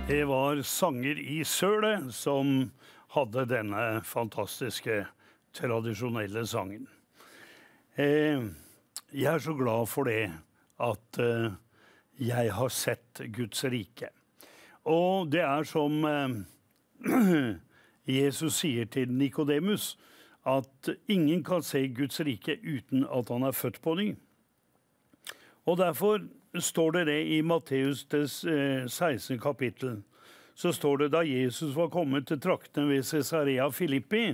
Det var Sanger i sølet som hadde denne fantastiske, tradisjonelle sangen. Jeg er så glad for det at jeg har sett Guds rike. Og det er som Jesus sier til Nikodemus, at ingen kan se Guds rike uten at han er født på ny. Og derfor står det i Matteus 16 kapittel, så står det da Jesus var kommet til traktene ved Cesarea Filippi,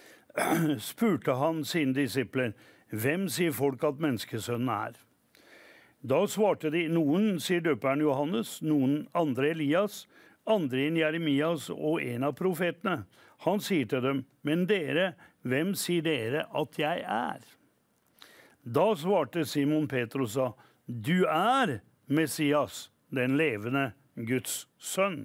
spurte han sine disipler, hvem sier folk at menneskesønnen er? Da svarte de, noen sier døperen Johannes, noen andre Elias, andre en Jeremias og en av profetene. Han sier til dem, men dere, hvem sier dere at jeg er? Da svarte Simon Petrus og sa, du er Messias, den levende Guds sønn.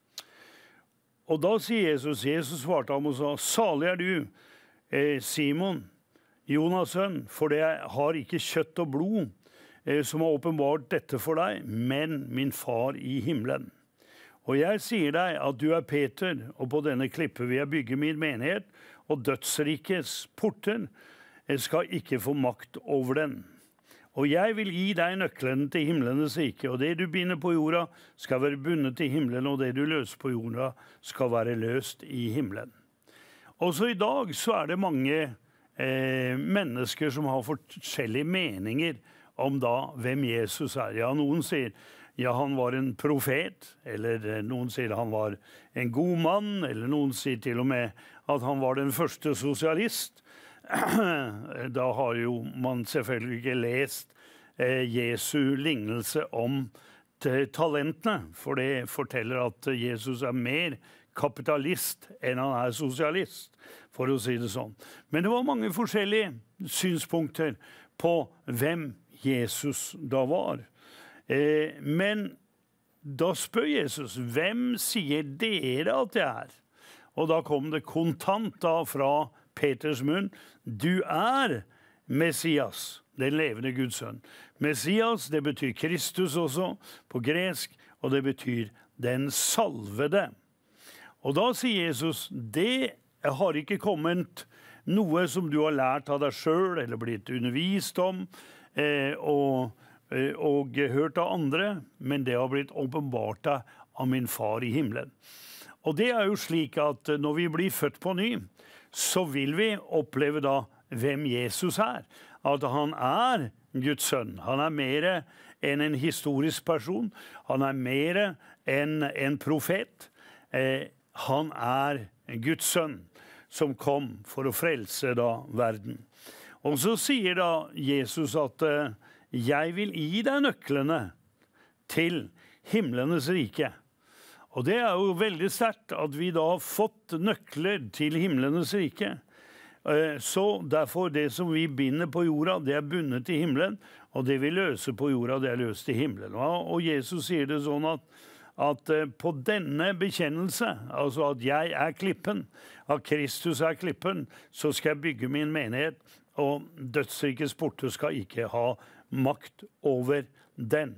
Og da sier Jesus svarte ham og sa, salig er du, Simon, Jonas sønn, for det har ikke kjøtt og blod som har åpenbart dette for deg, men min far i himmelen. Og jeg sier deg at du er Peter, og på denne klippe vil jeg bygge min menighet, og dødsrikets porter skal ikke få makt over den. Og jeg vil gi deg nøkkelen til himlenes rike, og det du binder på jorda skal være bundet til himmelen, og det du løser på jorda skal være løst i himmelen. Også i dag så er det mange mennesker som har forskjellige meninger om da hvem Jesus er. Ja, noen sier, ja, han var en profet, eller noen sier han var en god mann, eller noen sier til og med at han var den første sosialist. Da har jo man selvfølgelig ikke lest Jesu lignelse om talentene, for det forteller at Jesus er mer kapitalist enn han er sosialist, for å si det sånn. Men det var mange forskjellige synspunkter på hvem Jesus da var. Men da spør Jesus, hvem sier dere at jeg er? Og da kom det kontant da fra Peters munn, du er Messias, den levende Guds sønn. Messias, det betyr Kristus også på gresk, og det betyr den salvede. Og da sier Jesus, det har ikke kommet noe som du har lært av deg selv, eller blitt undervist om, og hørt av andre, men det har blitt åpenbart av min far i himmelen. Og det er jo slik at når vi blir født på ny, så vil vi oppleve da hvem Jesus er. At han er Guds sønn. Han er mer enn en historisk person. Han er mer enn en profet. Han er Guds sønn som kom for å frelse da verden. Og så sier da Jesus at jeg vil gi deg nøklene til himlenes rike. Og det er jo veldig sterkt at vi da har fått nøkler til himlenes rike. Så derfor det som vi binder på jorda, det er bundet til himmelen, og det vi løser på jorda, det er løst til himmelen. Og Jesus sier det sånn at på denne bekjennelse, altså at jeg er klippen, at Kristus er klippen, så skal jeg bygge min menighet, og dødsrikets porter skal ikke ha makt over den.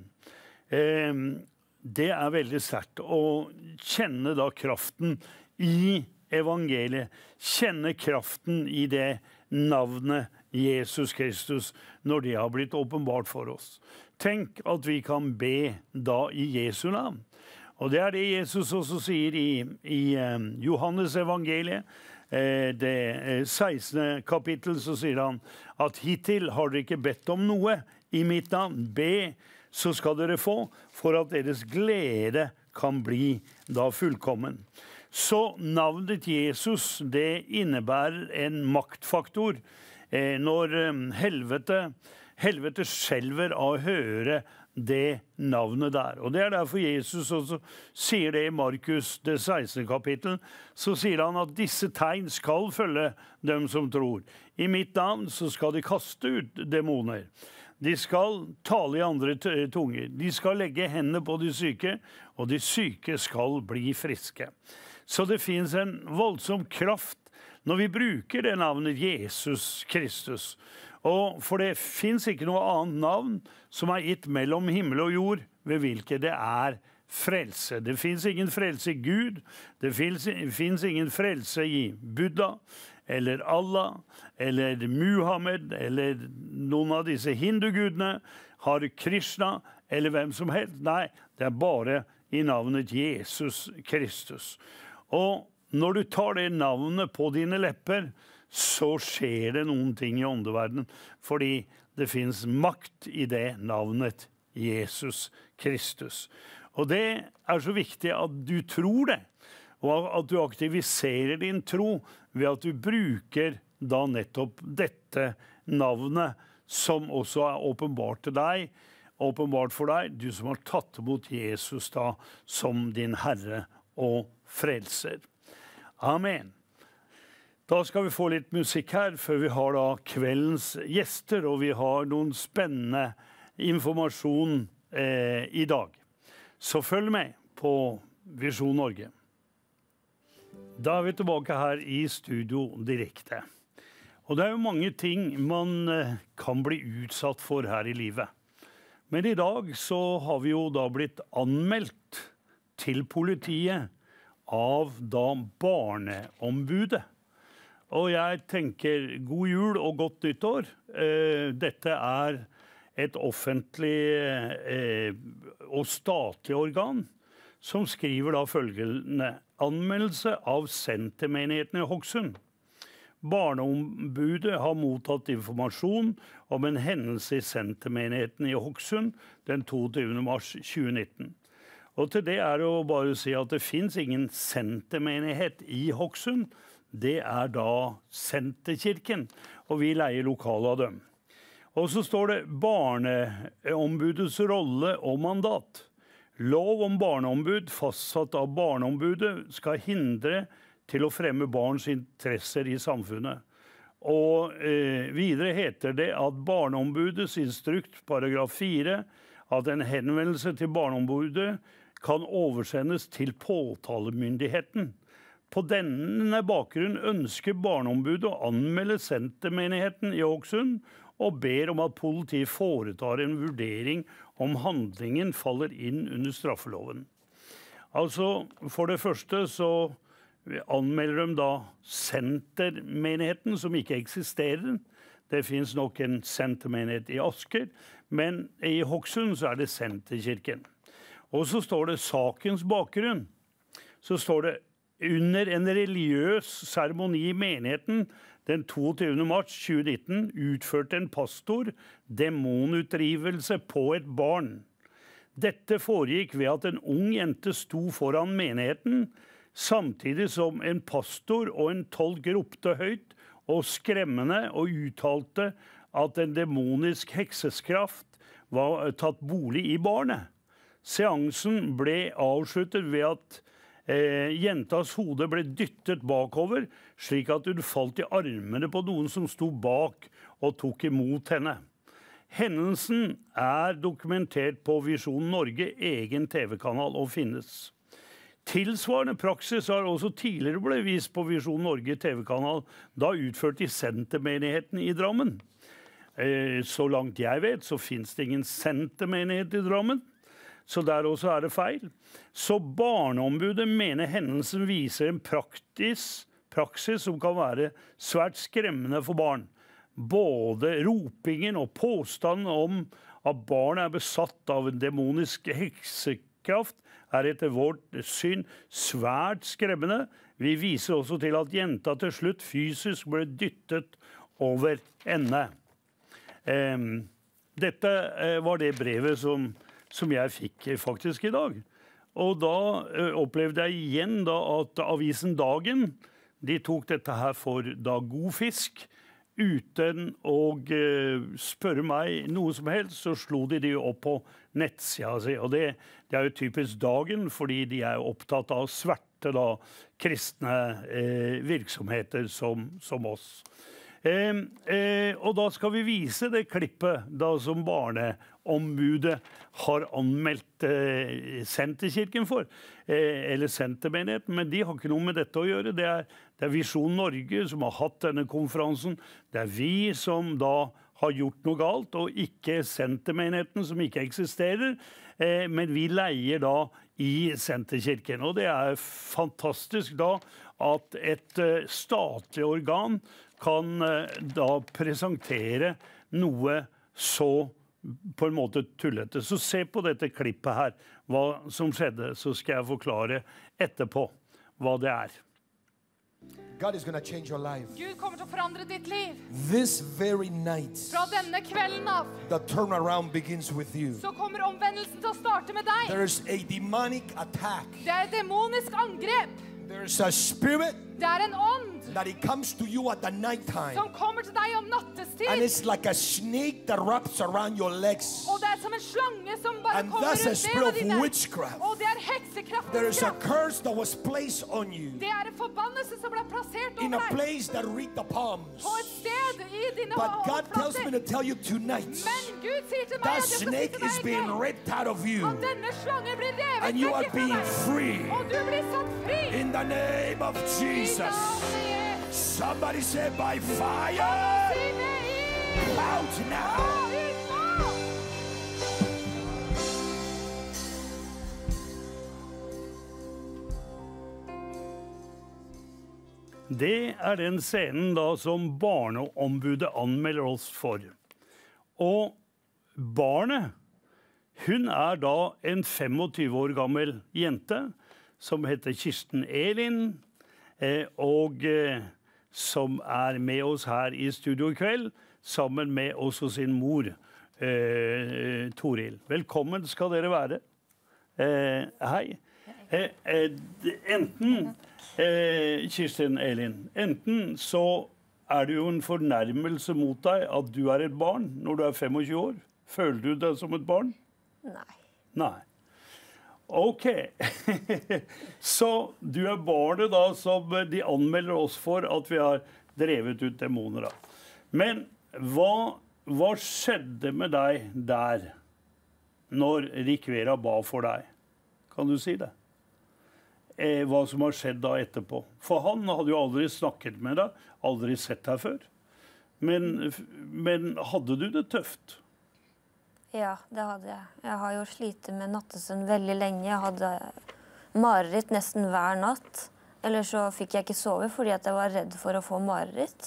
Det er veldig sterkt å kjenne da kraften i evangeliet, kjenne kraften i det navnet Jesus Kristus når det har blitt åpenbart for oss. Tenk at vi kan be da i Jesu navn. Og det er det Jesus også sier i Johannes evangeliet, det 16. kapittel, så sier han at hittil har dere ikke bedt om noe i mitt navn. Be, så skal dere få, for at deres glede kan bli da fullkommen. Så navnet Jesus, det innebærer en maktfaktor. Når helvete skjelver av å høre det navnet der. Og det er derfor Jesus også sier det i Markus det 16. kapittel. Så sier han at disse tegn skal følge dem som tror. I mitt navn så skal de kaste ut demoner. De skal tale i andre tunger. De skal legge hendene på de syke, og de syke skal bli friske. Så det finnes en voldsom kraft når vi bruker det navnet Jesus Kristus. Og for det finnes ikke noe annet navn som er gitt mellom himmel og jord, ved hvilket det er frelse. Det finnes ingen frelse i Gud, det finnes ingen frelse i Buddha, eller Allah, eller Muhammed, eller noen av disse hindugudene, Hare Krishna, eller hvem som helst. Nei, det er bare i navnet Jesus Kristus. Og når du tar det navnet på dine lepper, så skjer det noen ting i åndeverdenen, fordi det finnes makt i det navnet Jesus Kristus. Og det er så viktig at du tror det, og at du aktiviserer din tro ved at du bruker da nettopp dette navnet, som også er åpenbart til deg, åpenbart for deg, du som har tatt imot Jesus da som din Herre og Frelser. Amen. Da skal vi få litt musikk her, før vi har da kveldens gjester, og vi har noen spennende informasjon i dag. Så følg med på Visjon Norge. Da er vi tilbake her i studio direkte. Og det er jo mange ting man kan bli utsatt for her i livet. Men i dag så har vi jo da blitt anmeldt til politiet av da Barneombudet. Og jeg tenker god jul og godt nyttår. Dette er et offentlig og statlig organ som skriver da følgende: anmeldelse av Sentermenigheten i Hokksund. Barneombudet har mottatt informasjon om en hendelse i Sentermenigheten i Hokksund den 22. mars 2019. Og til det er det å bare si at det finnes ingen sentermenighet i Hokksund. Det er da Senterkirken, og vi leier lokale av dem. Og så står det Barneombudets rolle og mandat. Lov om barneombud fastsatt av Barneombudet skal hindre til å fremme barns interesser i samfunnet. Og videre heter det at Barneombudets instrukt, paragraf 4, at en henvendelse til Barneombudet kan oversendes til påtalemyndigheten. På denne bakgrunn ønsker Barneombudet å anmelde Sentermenigheten i Hokksund og ber om at politiet foretar en vurdering om handlingen faller inn under straffeloven. Altså, for det første så anmelder de da Sentermenigheten, som ikke eksisterer. Det finnes nok en Sentermenighet i Asker, men i Hokksund så er det Senterkirken. Og så står det sakens bakgrunn. Så står det under en religiøs seremoni i menigheten den 22. mars 2019 utførte en pastor demonutdrivelse på et barn. Dette foregikk ved at en ung jente sto foran menigheten, samtidig som en pastor og en tolk ropte høyt og skremmende og uttalte at en demonisk hekseskraft var tatt bolig i barnet. Seansen ble avsluttet ved at jentas hode ble dyttet bakover, slik at hun falt i armene på noen som sto bak og tok imot henne. Hendelsen er dokumentert på Visjon Norge egen TV-kanal og finnes. Tilsvarende praksis har også tidligere ble vist på Visjon Norge TV-kanal, da utført i Sentermenigheten i Drammen. Så langt jeg vet, så finnes det ingen Sentermenighet i Drammen. Så der også er det feil. Så Barneombudet mener hendelsen viser en praksis som kan være svært skremmende for barn. Både ropingen og påstanden om at barnet er besatt av en demonisk heksekraft er etter vårt syn svært skremmende. Vi viser også til at jenta til slutt fysisk ble dyttet over ende. Dette var det brevet som jeg fikk faktisk i dag. Og da opplevde jeg igjen da at avisen Dagen, de tok dette her for da god fisk, uten å spørre meg noe som helst, så slo de opp på nettsida si. Og det er jo typisk Dagen, fordi de er opptatt av å sverte da kristne virksomheter som oss. Og da skal vi vise det klippet da som Barneombudet har anmeldt Senterkirken for, eller Sentermenigheten, men de har ikke noe med dette å gjøre. Det er Visjon Norge som har hatt denne konferansen. Det er vi som da har gjort noe galt, og ikke sentermenigheten som ikke eksisterer, men vi leier da i senterkirken. Og det er fantastisk da at et statlig organ kan da presentere noe så på en måte tullete. Så se på dette klippet her, hva som skjedde, så skal jeg forklare etterpå hva det er. God is going to change your life. Gud kommer til å forandre ditt liv. This very night, Fra denne kvelden av, the turnaround begins with you. så kommer omvendelsen til å starte med deg. There's a demonic attack. Det er et demonisk angrep. There's a spirit Det er en ånd that it comes to you at the nighttime. som kommer til deg om nattestid. And it's like a snake that wraps around your legs. Og det er som en slange som bare And kommer that's a rundt spirit bena of dine. witchcraft. Og det er heksekraftens There is a kraft. curse that was placed on you Det er en forbannelse som ble plassert in a over deg. place that reached the palms. På et sted i dine But God tells me håndflater. to tell you tonight, Men Gud sier til meg that at jeg skal si snake til is deg being i kveld ripped out of you. at denne slangen blir revet And you vekk are ifra being deg. free Og du blir satt fri. in the name of I Jesus. navnet Jesus. Somebody say by fire, Si med ild. out now. Gå ut nå. Det er den scenen da som barneombudet anmelder oss for. Og barnet, hun er da en 25 år gammel jente som heter Kirsten Elin, og som er med oss her i studio i kveld, sammen med også sin mor, Toril. Velkommen skal dere være. Hei. Enten, Kirsten Elin, enten så er det jo en fornærmelse mot deg at du er et barn når du er 25 år. Føler du deg som et barn? Nei. Nei. Ok. Så du er barnet da som de anmelder oss for at vi har drevet ut demoner av. Men hva skjedde med deg der når Rikvera ba for deg? Kan du si det? Hva som har skjedd da etterpå. For han hadde jo aldri snakket med deg, aldri sett deg før. Men hadde du det tøft? Ja, det hadde jeg. Jeg har jo slitt med nattesøvn veldig lenge. Jeg hadde mareritt nesten hver natt. Eller så fikk jeg ikke sove fordi at jeg var redd for å få mareritt.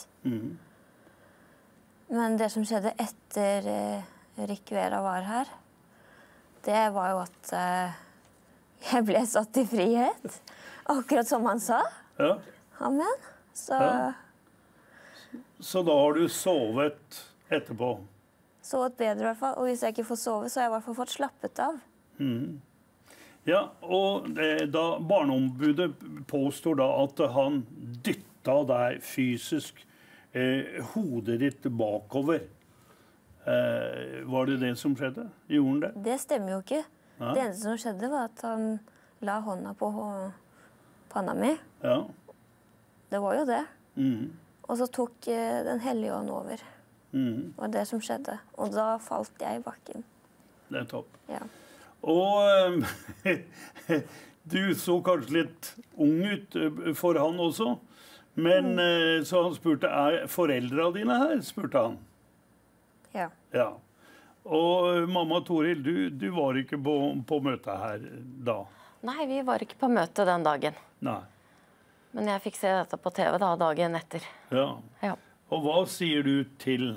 Men det som skjedde etter Rikvera var her, det var jo at jeg ble satt i frihet. Akkurat som han sa. Ja. Amen. Så Ja. Så da har du sovet etterpå? sovet bedre i hvert fall. Og hvis jeg ikke får sove, så har jeg i hvert fall fått slappet av. Ja, og da barneombudet påstår da at han dytta deg fysisk hodet ditt bakover. Var det det som skjedde? Gjorde han det? Det stemmer jo ikke. Nei. Det eneste som skjedde, var at han la hånda på panna mi. Ja. Det var jo det. Mhm. Og så tok Den hellige ånd over. Mhm. Det var det som skjedde. Og da falt jeg i bakken. Det er topp. Ja. Og du så kanskje litt ung ut for han også. Men så han spurte, er foreldrene dine her? Spurte han. Ja. Ja. Og mamma Toril, du var ikke på møtet her da? Nei, vi var ikke på møte den dagen. Nei. Men jeg fikk se dette på TV da, dagen etter. Ja. Ja. Og hva sier du til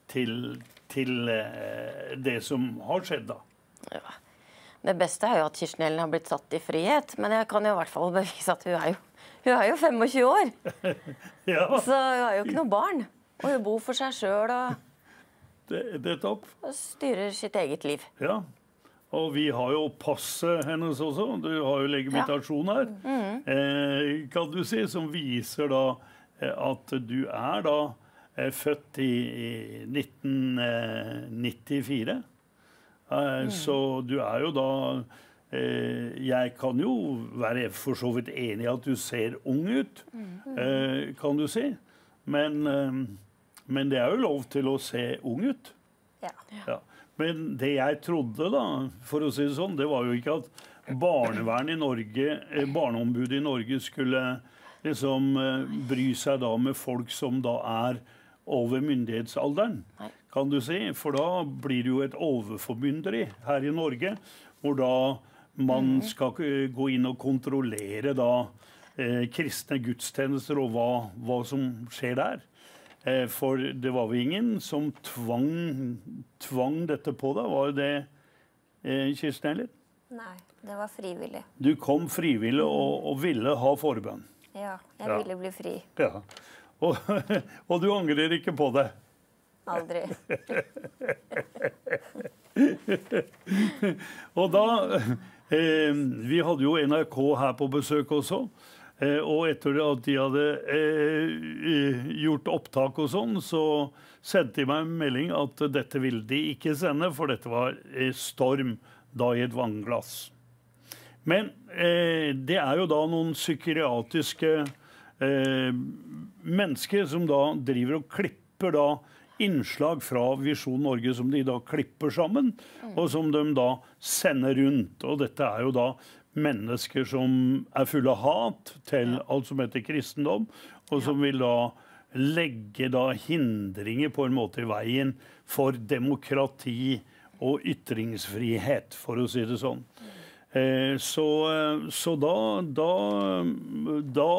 det som har skjedd da? Ja. Det beste er jo at Kirsten Elin har blitt satt i frihet, men jeg kan jo i hvert fall bevise at hun er jo 25 år. Ja, Så hun er jo ikke noe barn. Og hun bor for seg selv det er topp. og styrer sitt eget liv. Ja. Og vi har jo passet hennes også. Du har jo legitimasjon her, kan du si, som viser da at du er da født i 1994. Så du er jo da jeg kan jo være for så vidt enig i at du ser ung ut, kan du si. Men det er jo lov til å se ung ut. Ja. Ja. Men det jeg trodde, da, for å si det sånn, det var jo ikke at barnevernet i Norge, barneombudet i Norge skulle liksom bry seg da med folk som da er over myndighetsalderen. kan du si. For da blir det jo et overformynderi her i Norge, hvor da man skal gå inn og kontrollere da kristne gudstjenester og hva som skjer der. For det var jo ingen som tvang dette på deg. Var det Kirsten Elin? Nei, det var frivillig. Du kom frivillig og ville ha forbønn. Ja, jeg Ja. ville bli fri. Ja. Og du angrer ikke på det. Aldri. Og da vi hadde jo NRK her på besøk også. Og etter at de hadde gjort opptak og sånn, så sendte de meg en melding at dette ville de ikke sende, for dette var storm da i et vannglass. Men det er jo da noen psykiatriske mennesker som da driver og klipper da innslag fra Visjon Norge som de da klipper sammen, og som de da sender rundt. Og dette er jo da mennesker som er fulle av hat til alt som heter kristendom, og som vil da legge da hindringer på en måte i veien for demokrati og ytringsfrihet, for å si det sånn. Så da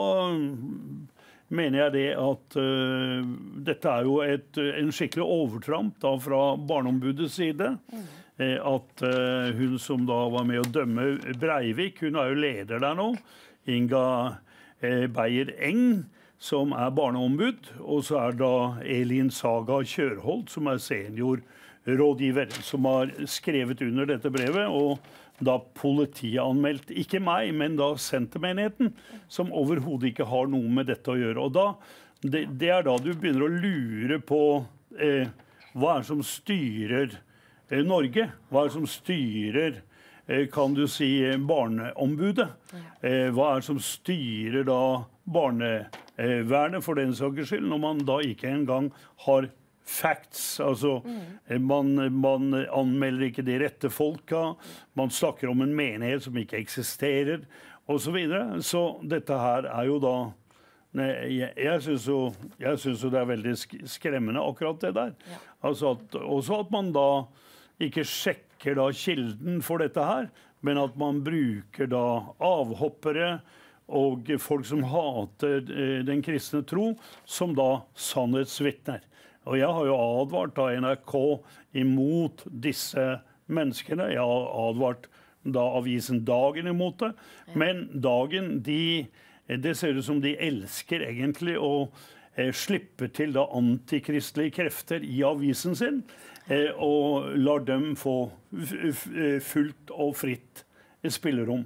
mener jeg det at dette er jo en skikkelig overtramp da fra Barneombudets side. At hun som da var med å dømme Breivik, hun er jo leder der nå, Inga Beyer Eng, som er barneombud, og så er da Elin Saga Kjørholt, som er seniorrådgiver, som har skrevet under dette brevet, og da politianmeldt, ikke meg, men da sentermenigheten, som overhodet ikke har noe med dette å gjøre. Og da, det er da du begynner å lure på hva er det som styrer Norge, hva er det som styrer, kan du si, barneombudet? Hva er det som styrer da barnevernet for den saks skyld, når man da ikke engang har facts, altså man anmelder ikke de rette folka, man snakker om en menighet som ikke eksisterer, og så videre. Så dette her er jo da, jeg synes jo det er veldig skremmende akkurat det der. Altså også at man da ikke sjekker da kilden for dette her, men at man bruker da avhoppere og folk som hater den kristne tro, som da sannhetsvitner. Og jeg har jo advart da NRK imot disse menneskene. Jeg har advart da avisen Dagen imot det. Men Dagen, det ser ut som de elsker egentlig å slippe til da antikristelige krefter i avisen sin, og lar dem få fullt og fritt spillerom.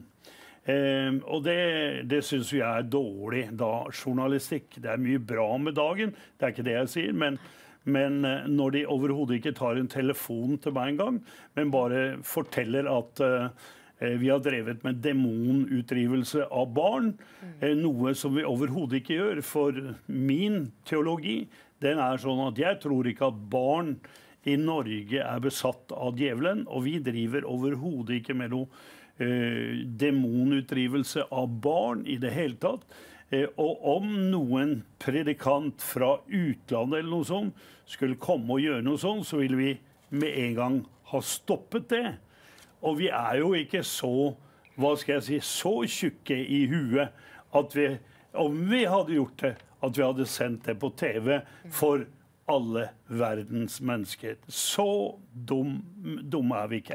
Og det synes jeg er dårlig da journalistikk. Det er mye bra med Dagen, det er ikke det jeg sier, men når de overhodet ikke tar en telefon til meg en gang, men bare forteller at vi har drevet med demonutdrivelse av barn, noe som vi overhodet ikke gjør, for min teologi, den er sånn at jeg tror ikke at barn i Norge er besatt av djevelen, og vi driver overhodet ikke med noe demonutdrivelse av barn i det hele tatt. Og om noen predikant fra utlandet eller noe sånt skulle komme og gjøre noe sånt, så ville vi med en gang ha stoppet det. Og vi er jo ikke så, hva skal jeg si, så tjukke i huet at vi, om vi hadde gjort det, at vi hadde sendt det på TV for alle verdens mennesker. Så dumme er vi ikke.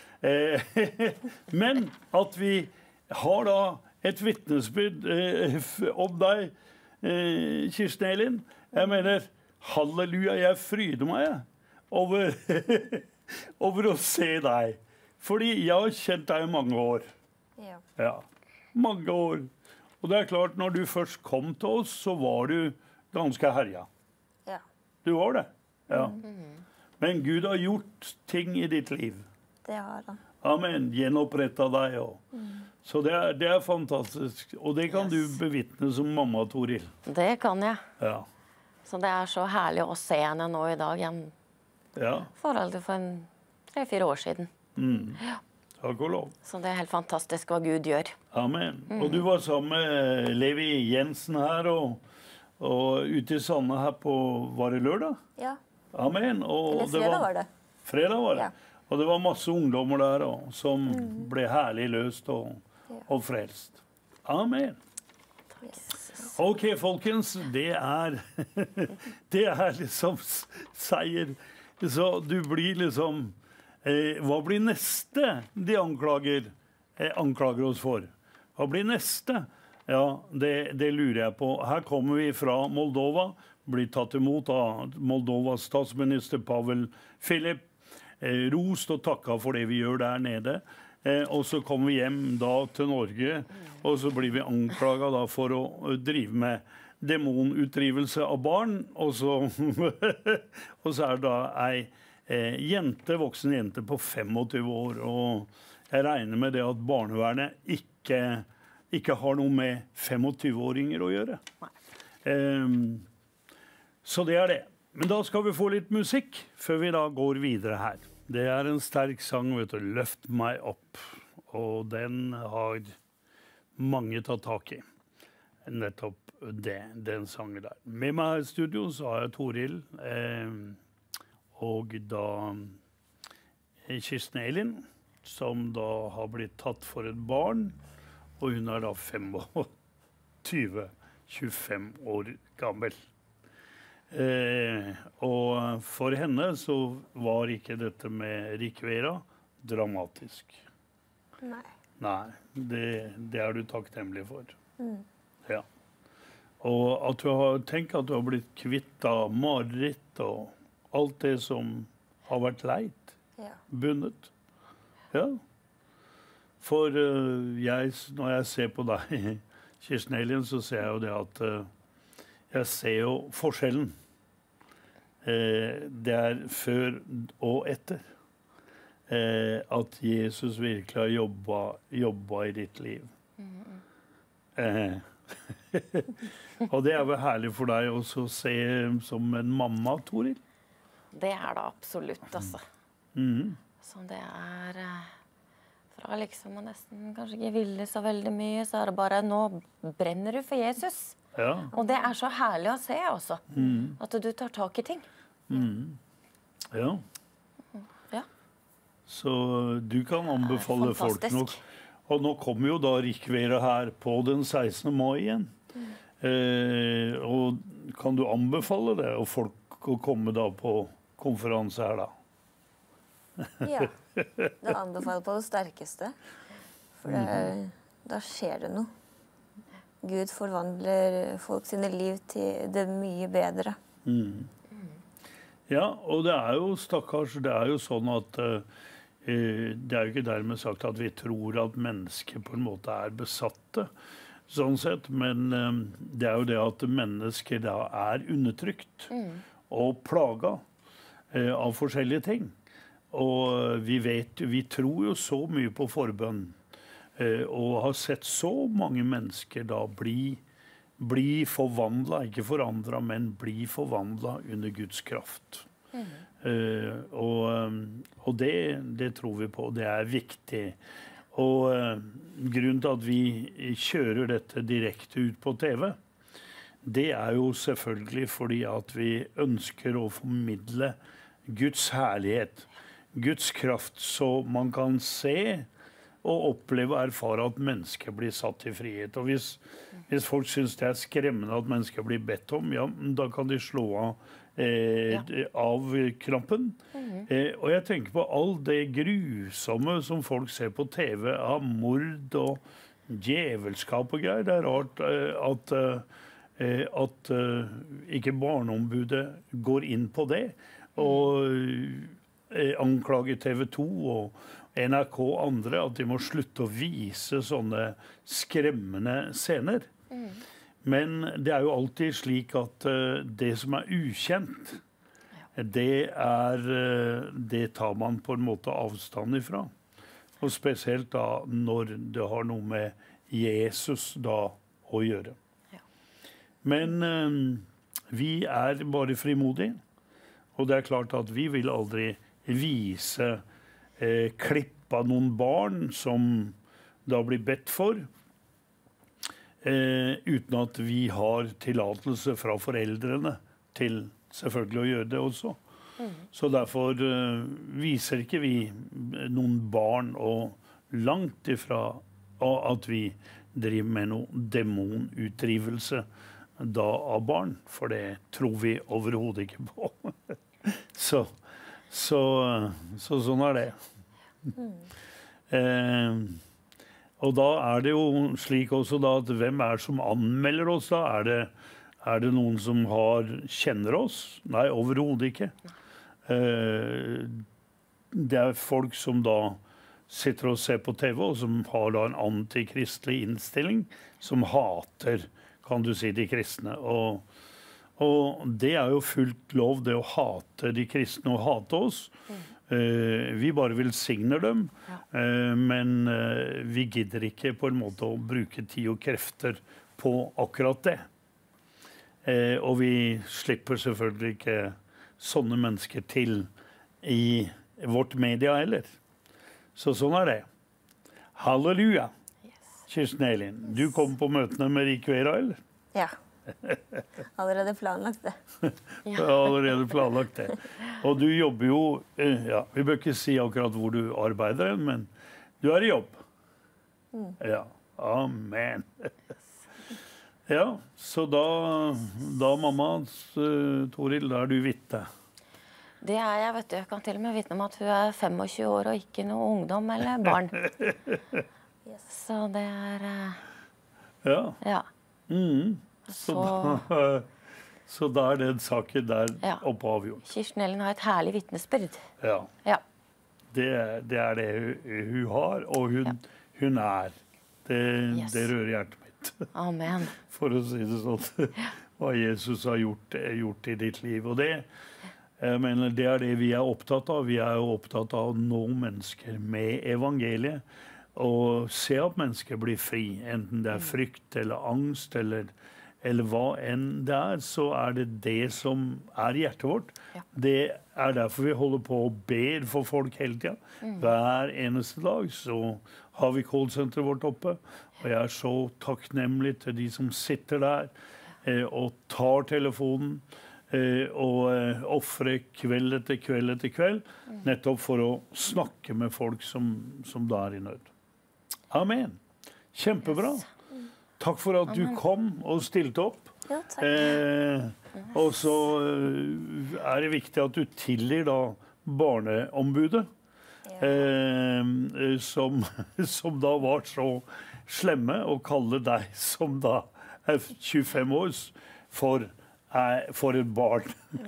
Men at vi har da et vitnesbyrd om deg, Kirsten Elin. Jeg mener, halleluja, jeg fryder meg over å se deg. Fordi jeg har kjent deg i mange år. Ja, mange år. Og det er klart, når du først kom til oss, så var du ganske herja. Ja. Du var det, ja. Men Gud har gjort ting i ditt liv. Det har han. Amen, gjenopprettet deg. Så det er fantastisk. Og det kan du bevitne som mamma, Toril. Det kan jeg. Ja. Så det er så herlig å se henne nå i dag igjen. Ja. Forhold til for 3-4 år siden. Ja. Takk og lov. Så det er helt fantastisk hva Gud gjør. Amen. Og du var sammen med Levi Jensen her, og ute i Sande her på, var det lørdag? Ja. Amen. Og Eller fredag var det. Fredag var det. Ja. Og det var masse ungdommer der også, som ble herlig løst og frelst. Amen. Ok, folkens, det er det er liksom seier. Så du blir liksom hva blir neste de anklager oss for? Hva blir neste? Ja, det lurer jeg på. Her kommer vi fra Moldova, blir tatt imot av Moldovas statsminister Pavel Filip, rost og takka for det vi gjør der nede. Og så kommer vi hjem da til Norge, og så blir vi anklaget da for å drive med demonutdrivelse av barn, og så, og så er det da ei voksen jente på 25 år, og jeg regner med det at barnevernet ikke har noe med 25-åringer å gjøre. Så det er det. Men da skal vi få litt musikk, før vi da går videre her. Det er en sterk sang, vet du, Løft meg opp, og den har mange tatt tak i. Nettopp den sangen der. Med meg her i studio så har jeg Toril, og da Kirsten Elin, som da har blitt tatt for et barn, og hun er da 25 år gammel. Og for henne så var ikke dette med Rikvera dramatisk. Nei. Nei, det er du takknemlig for. Ja. Og at du har tenkt at du har blitt kvitt av mareritt og alt det som har vært leit, bundet. Ja. For når jeg ser på deg, Kirsten Elin, så ser jeg jo det at jeg ser jo forskjellen. Det er før og etter. At Jesus virkelig har jobba i ditt liv. Og det er vel herlig for deg også å se som en mamma, Toril? Det er det absolutt, altså. Så det er fra liksom å nesten kanskje ikke ville så veldig mye, så er det bare nå brenner du for Jesus. Ja. Og det er så herlig å se også, at du tar tak i ting. Ja. Ja. Så du kan anbefale folk nå. Fantastisk. Og nå kommer jo da Rikvera her på den 16. mai igjen. Og kan du anbefale det, og folk å komme da på konferanse her da? Ja, det anbefaler på det sterkeste. For da skjer det noe. Gud forvandler folk sine liv til det mye bedre. Ja, og det er jo, stakkars, det er jo sånn at det er jo ikke dermed sagt at vi tror at mennesker på en måte er besatte, sånn sett, men det er jo det at mennesker da er undertrykt og plaga av forskjellige ting. Og vi tror jo så mye på forbønn, og har sett så mange mennesker da bli forvandlet, ikke forandret, men bli forvandlet under Guds kraft. Og det tror vi på, det er viktig. Og grunnen til at vi kjører dette direkte ut på TV, det er jo selvfølgelig fordi at vi ønsker å formidle Guds herlighet, Guds kraft, så man kan se og oppleve og erfare at mennesker blir satt i frihet. Og hvis folk synes det er skremmende at mennesker blir bedt om, ja, da kan de slå av knappen. Og jeg tenker på all det grusomme som folk ser på TV av mord og djevelskap og greier. Det er rart at ikke Barneombudet går inn på det og anklager TV 2 og NRK og andre at de må slutte å vise sånne skremmende scener. Men det er jo alltid slik at det som er ukjent, det tar man på en måte avstand ifra. Og spesielt da når det har noe med Jesus da å gjøre. Men vi er bare frimodige, og det er klart at vi vil aldri vise klipp av noen barn som da blir bedt for, uten at vi har tillatelse fra foreldrene til selvfølgelig å gjøre det også. Så derfor viser ikke vi noen barn og langt ifra at vi driver med noe demonutdrivelse da av barn, for det tror vi overhodet ikke på. så sånn er det. Og da er det jo slik også da at hvem er det som anmelder oss da? Er det noen som kjenner oss? Nei, overhodet ikke. Det er folk som da sitter og ser på TV, og som har da en antikristelig innstilling, som hater, kan du si, de kristne. Og det er jo fullt lov, det å hate de kristne og hate oss. Vi bare velsigner dem, men vi gidder ikke på en måte å bruke tid og krefter på akkurat det. Og vi slipper selvfølgelig ikke sånne mennesker til i vårt media heller. Så sånn er det. Halleluja. Kirsten Elin, du kom på møtene med Rikvera, eller? Ja. Allerede planlagt det. Allerede planlagt det. Og du jobber jo, ja, vi bør ikke si akkurat hvor du arbeider, men du er i jobb. Ja, amen. Ja, så da mamma, Toril, da er du vitne. Det er jeg, vet du. Jeg kan til og med vitne om at hun er 25 år og ikke noe ungdom eller barn. Så det er Ja. Ja. Så da er den saken der oppe avgjort. Kirsten Elin har et herlig vitnesbyrd. Ja. Ja. Det er det hun har, og hun er. Det rører hjertet mitt. Amen. For å si det sånn. Hva Jesus har gjort i ditt liv. Og jeg mener, det er det vi er opptatt av. Vi er jo opptatt av å nå mennesker med evangeliet. Og se at mennesker blir fri, enten det er frykt eller angst eller hva enn det er, så er det som er hjertet vårt. Ja. Det er derfor vi holder på og ber for folk hele tiden. Hver eneste dag så har vi callsenteret vårt oppe, og jeg er så takknemlig til de som sitter der og tar telefonen og offrer kveld etter kveld etter kveld, nettopp for å snakke med folk som da er i nød. Amen. Kjempebra. Takk for at du kom og stilte opp. Ja, takk. Og så er det viktig at du tilgir da barneombudet, som da var så slemme å kalle deg som da er 25 år for et barn.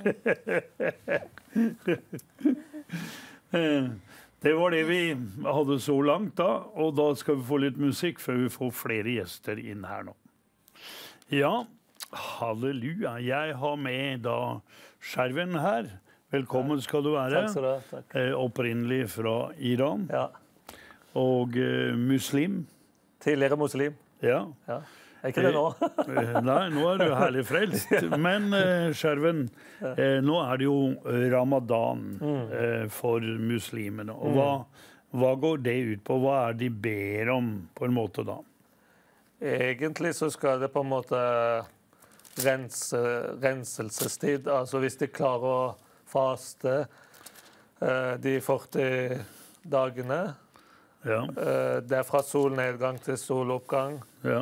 Det var det vi hadde så langt da, og da skal vi få litt musikk før vi får flere gjester inn her nå. Ja, halleluja. Jeg har med da Skjerven her. Velkommen skal du være. Takk skal du ha. Takk. Opprinnelig fra Iran. Ja. Og muslim. Tidligere muslim. Ja. Ja. Er ikke det nå? Nei, nå er du herlig frelst. Men Skjerven, nå er det jo ramadan for muslimene. Og hva går det ut på? Hva er de ber om på en måte da? Egentlig så skal det på en måte renselsestid. Altså hvis de klarer å faste de 40 dagene. Ja. Det er fra solnedgang til soloppgang. Ja.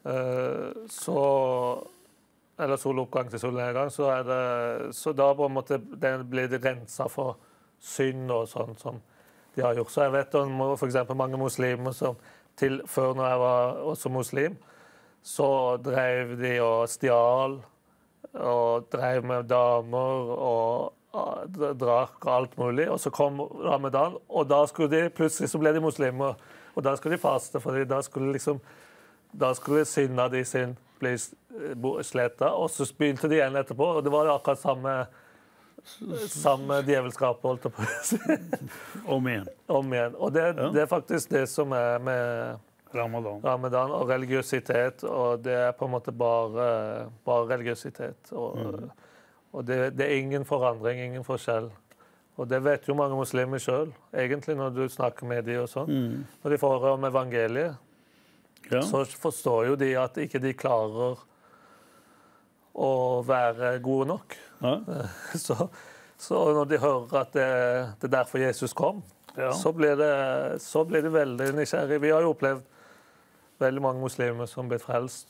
Eller soloppgang til solnedgang, så da på en måte blir det rensa for synd og sånn som de har gjort. Så jeg vet om for eksempel mange muslimer som før når jeg var også muslim, så drev de og stjal og drev med damer og drakk og alt mulig, og så kom ramadan, og da skulle de plutselig så ble de muslimer, og da skulle de faste, for da skulle synda de sin bli sletta, og så begynte de igjen etterpå, og det var akkurat samme djevelskap, holdt jeg på å si. Om igjen. Om igjen. Og det er faktisk det som er med ramadan og religiøsitet, og det er på en måte bare religiøsitet. Og det er ingen forandring, ingen forskjell. Og det vet jo mange muslimer selv, egentlig, når du snakker med dem og sånn. Når de får høre om evangeliet, så forstår jo de at ikke de klarer å være gode nok. Ja. Så når de hører at det er derfor Jesus kom, så blir de veldig nysgjerrige. Vi har jo opplevd veldig mange muslimer som blir frelst.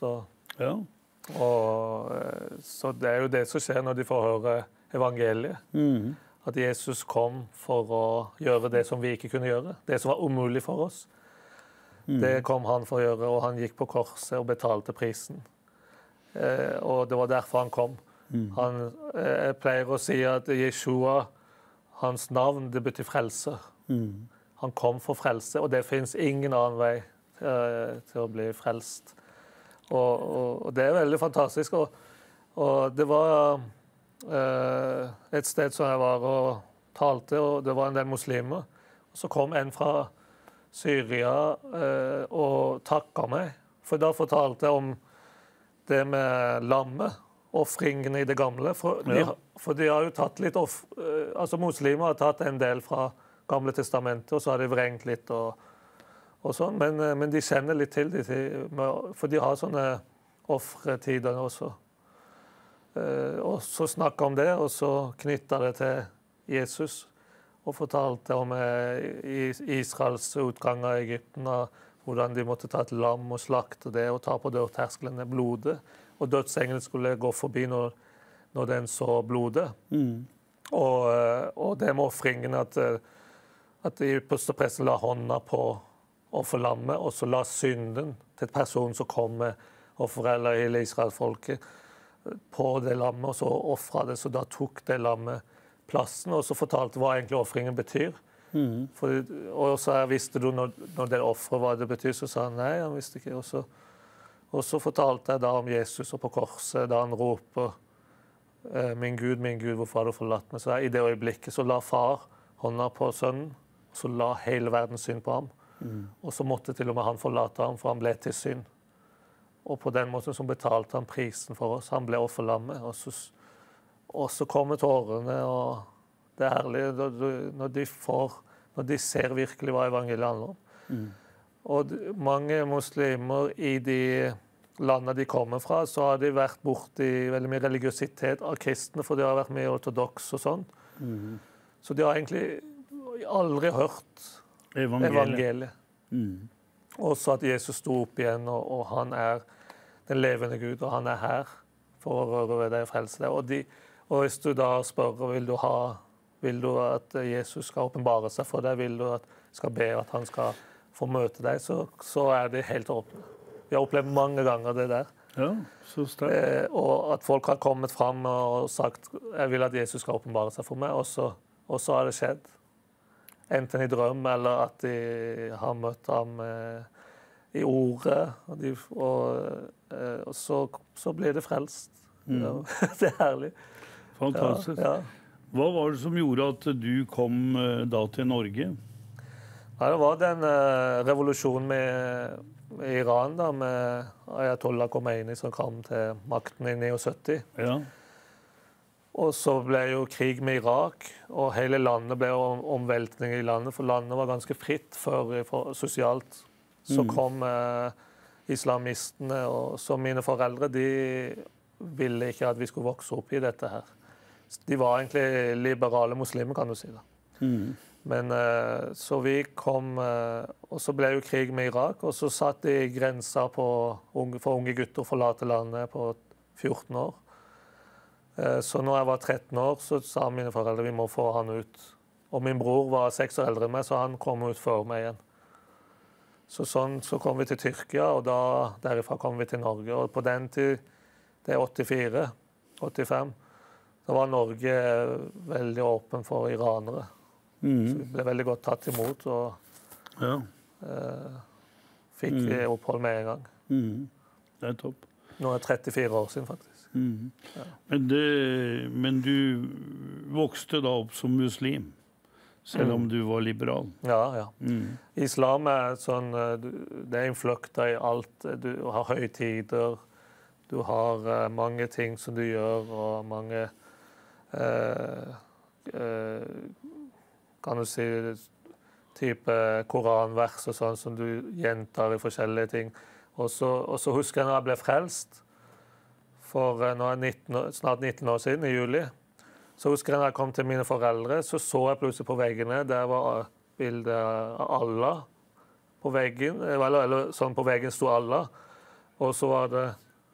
Så det er jo det som skjer når de får høre evangeliet. At Jesus kom for å gjøre det som vi ikke kunne gjøre. Det som var umulig for oss. Det kom han for å gjøre, og han gikk på korset og betalte prisen. Og det var derfor han kom. Jeg pleier å si at Jeshua, hans navn, det betyr frelser. Han kom for frelse, og det finnes ingen annen vei til å bli frelst. Og det er veldig fantastisk. Og det var et sted som jeg var og talte, og det var en del muslimer. Og så kom en fra Syria og takket meg, for da fortalte jeg om det med lammet, offringene i det gamle. For de har jo tatt litt altså muslimer har tatt en del fra Gamle testamentet, og så har de vrengt litt og sånn. Men de kjenner litt til det, for de har sånne offretider også. Og så snakket om det, og så knyttet det til Jesus, og fortalte om Israels utgang av Egypten, hvordan de måtte ta et lam og slakte det, og ta på dørtersklene blodet, og dødsengelen skulle gå forbi når den så blodet. Og det med offringen at de ypperstepresten la hånda på offerlammet, og så la synden til et person som kom med offeret eller hele Israelsfolket på det lammet, og så offret det, så da tok det lammet plassen, og så fortalte hva egentlig offringen betyr. Og så visste du når det offeret hva det betyr, så sa han nei, han visste ikke. Og så fortalte jeg da om Jesus og på korset, da han roper min Gud, hvorfor har du forlatt meg? Så i det øyeblikket så la far hånda på sønnen, så la hele verdens synd på ham. Og så måtte til og med han forlate ham, for han ble til synd. Og på den måten så betalte han prisen for oss. Han ble offerlammet. Og så kommer tårene, og det er herlig når de ser virkelig hva evangeliet handler om. Og mange muslimer i de landene de kommer fra, så har de vært borti veldig mye religiøsitet av kristne, for de har vært mye ortodoks og sånn. Så de har egentlig aldri hørt evangeliet. Også at Jesus sto opp igjen, og han er den levende Gud, og han er her for å røre ved deg og frelse deg. Og hvis du da spør, vil du at Jesus skal åpenbare seg for deg, vil du at skal be at han skal få møte deg, så er det helt åpne. Vi har opplevd mange ganger det der. Ja, så sterkt. Og at folk har kommet fram og sagt, jeg vil at Jesus skal åpenbare seg for meg, og så har det skjedd. Enten i drøm, eller at de har møtt ham i ordet, og så blir det frelst. Ja, det er herlig. Fantastisk. Ja. Hva var det som gjorde at du kom da til Norge? Ja, det var den revolusjonen med Iran, da, med Ayatollah Khomeini som kom til makten i 79. Ja. Og så ble jo krig med Irak, og hele landet ble omveltning i landet, for landet var ganske fritt før sosialt. Så kom islamistene, og så mine foreldre, de ville ikke at vi skulle vokse opp i dette her. De var egentlig liberale muslimer, kan du si da. Men så vi kom, og så ble jo krig med Irak, og så satt de grensa for unge gutter å forlate landet på 14 år. Så når jeg var 13 år, så sa mine foreldre vi må få han ut. Og min bror var 6 år eldre enn meg, så han kom ut før meg igjen. Så kom vi til Tyrkia, og derifra kom vi til Norge. Og på den tid, det er 84-85, da var Norge veldig åpen for iranere. Så vi ble veldig godt tatt imot, og fikk opphold med en gang. Det er topp. Nå er det 34 år siden, faktisk. Ja. Men du vokste da opp som muslim, selv om du var liberal. Ja. Islam er sånn, det er innfløkta i alt. Du har høytider, du har mange ting som du gjør, og mange kan du si type koranvers og sånn som du gjentar i forskjellige ting. Og så husker jeg når jeg ble frelst, for nå er snart 19 år siden, i juli, Så husker jeg når jeg kom til mine foreldre, så jeg plutselig på veggene, der var bildet av Allah på veggen, eller sånn på veggen sto Allah, og så var det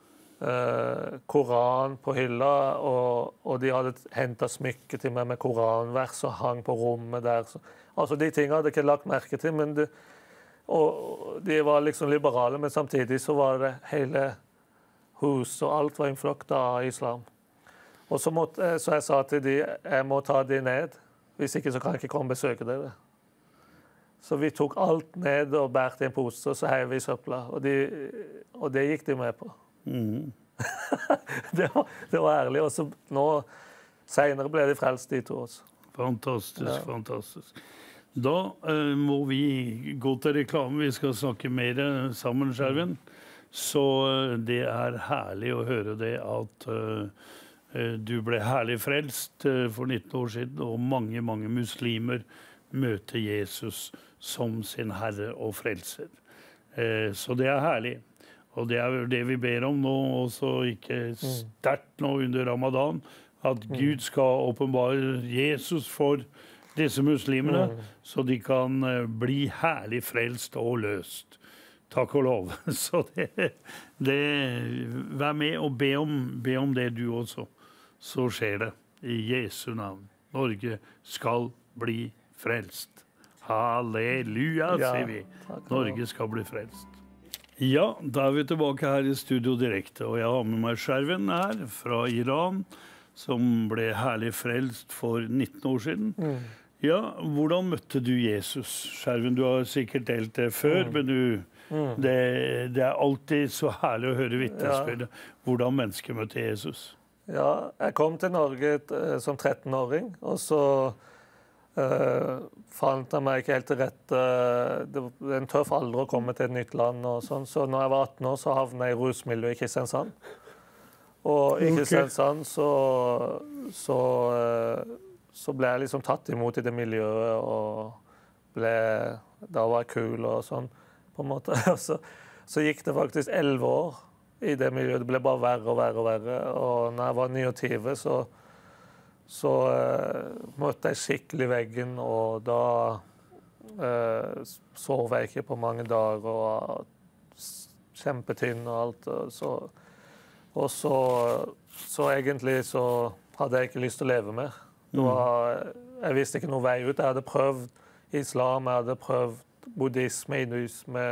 Koran på hylla, og de hadde hentet smykke til meg med koranvers og hang på rommet der. Altså de tingene hadde jeg ikke lagt merke til, men og de var liksom liberale, men samtidig så var det hele huset og alt var innfløkt av islam. Og så jeg sa til de, jeg må ta de ned, hvis ikke så kan jeg ikke komme og besøke dere. Så vi tok alt ned og bærte i en pose, og så heiv vi i søpla, og det gikk de med på. Det var ærlig, og så nå senere ble de frelst de to også. Fantastisk, fantastisk. Da må vi gå til reklame. Vi skal snakke mer sammen, Skjerven. Så det herlig å høre det at du ble herlig frelst for 19 år siden, og mange, mange muslimer møter Jesus som sin herre og frelser. Så det herlig. Og det det vi ber om nå, også ikke sterkt nå under Ramadan, at Gud skal åpenbare Jesus for disse muslimene, så de kan bli herlig frelst og løst. Takk og lov. Så vær med og be om det du også. Så skjer det i Jesu navn. Norge skal bli frelst. Halleluja, sier vi. Norge skal bli frelst. Ja, da vi tilbake her i studio direkte, og jeg har med meg Skjerven her fra Iran, som ble herlig frelst for 19 år siden. Ja, hvordan møtte du Jesus? Skjerven, du har sikkert delt det før, men det alltid så herlig å høre vitnesbyrdet. Hvordan mennesker møtte Jesus? Ja, jeg kom til Norge som 13-åring, og så fant jeg meg ikke helt til rette. Det var en tøff alder å komme til et nytt land og sånn, så når jeg var 18 år så havnet jeg i rusmiljøet i Kristiansand. Og i Kristiansand så ble jeg liksom tatt imot i det miljøet, og da var jeg kul og sånn, på en måte. Og så gikk det faktisk 11 år i det miljøet. Det ble bare verre og verre og verre. Og når jeg var 29, så møtte jeg skikkelig veggen, og da sov jeg ikke på mange dager, og var kjempetynn og alt. Og så egentlig så hadde jeg ikke lyst til å leve mer. Jeg visste ikke noe vei ut. Jeg hadde prøvd islam, jeg hadde prøvd buddhisme, hinduisme.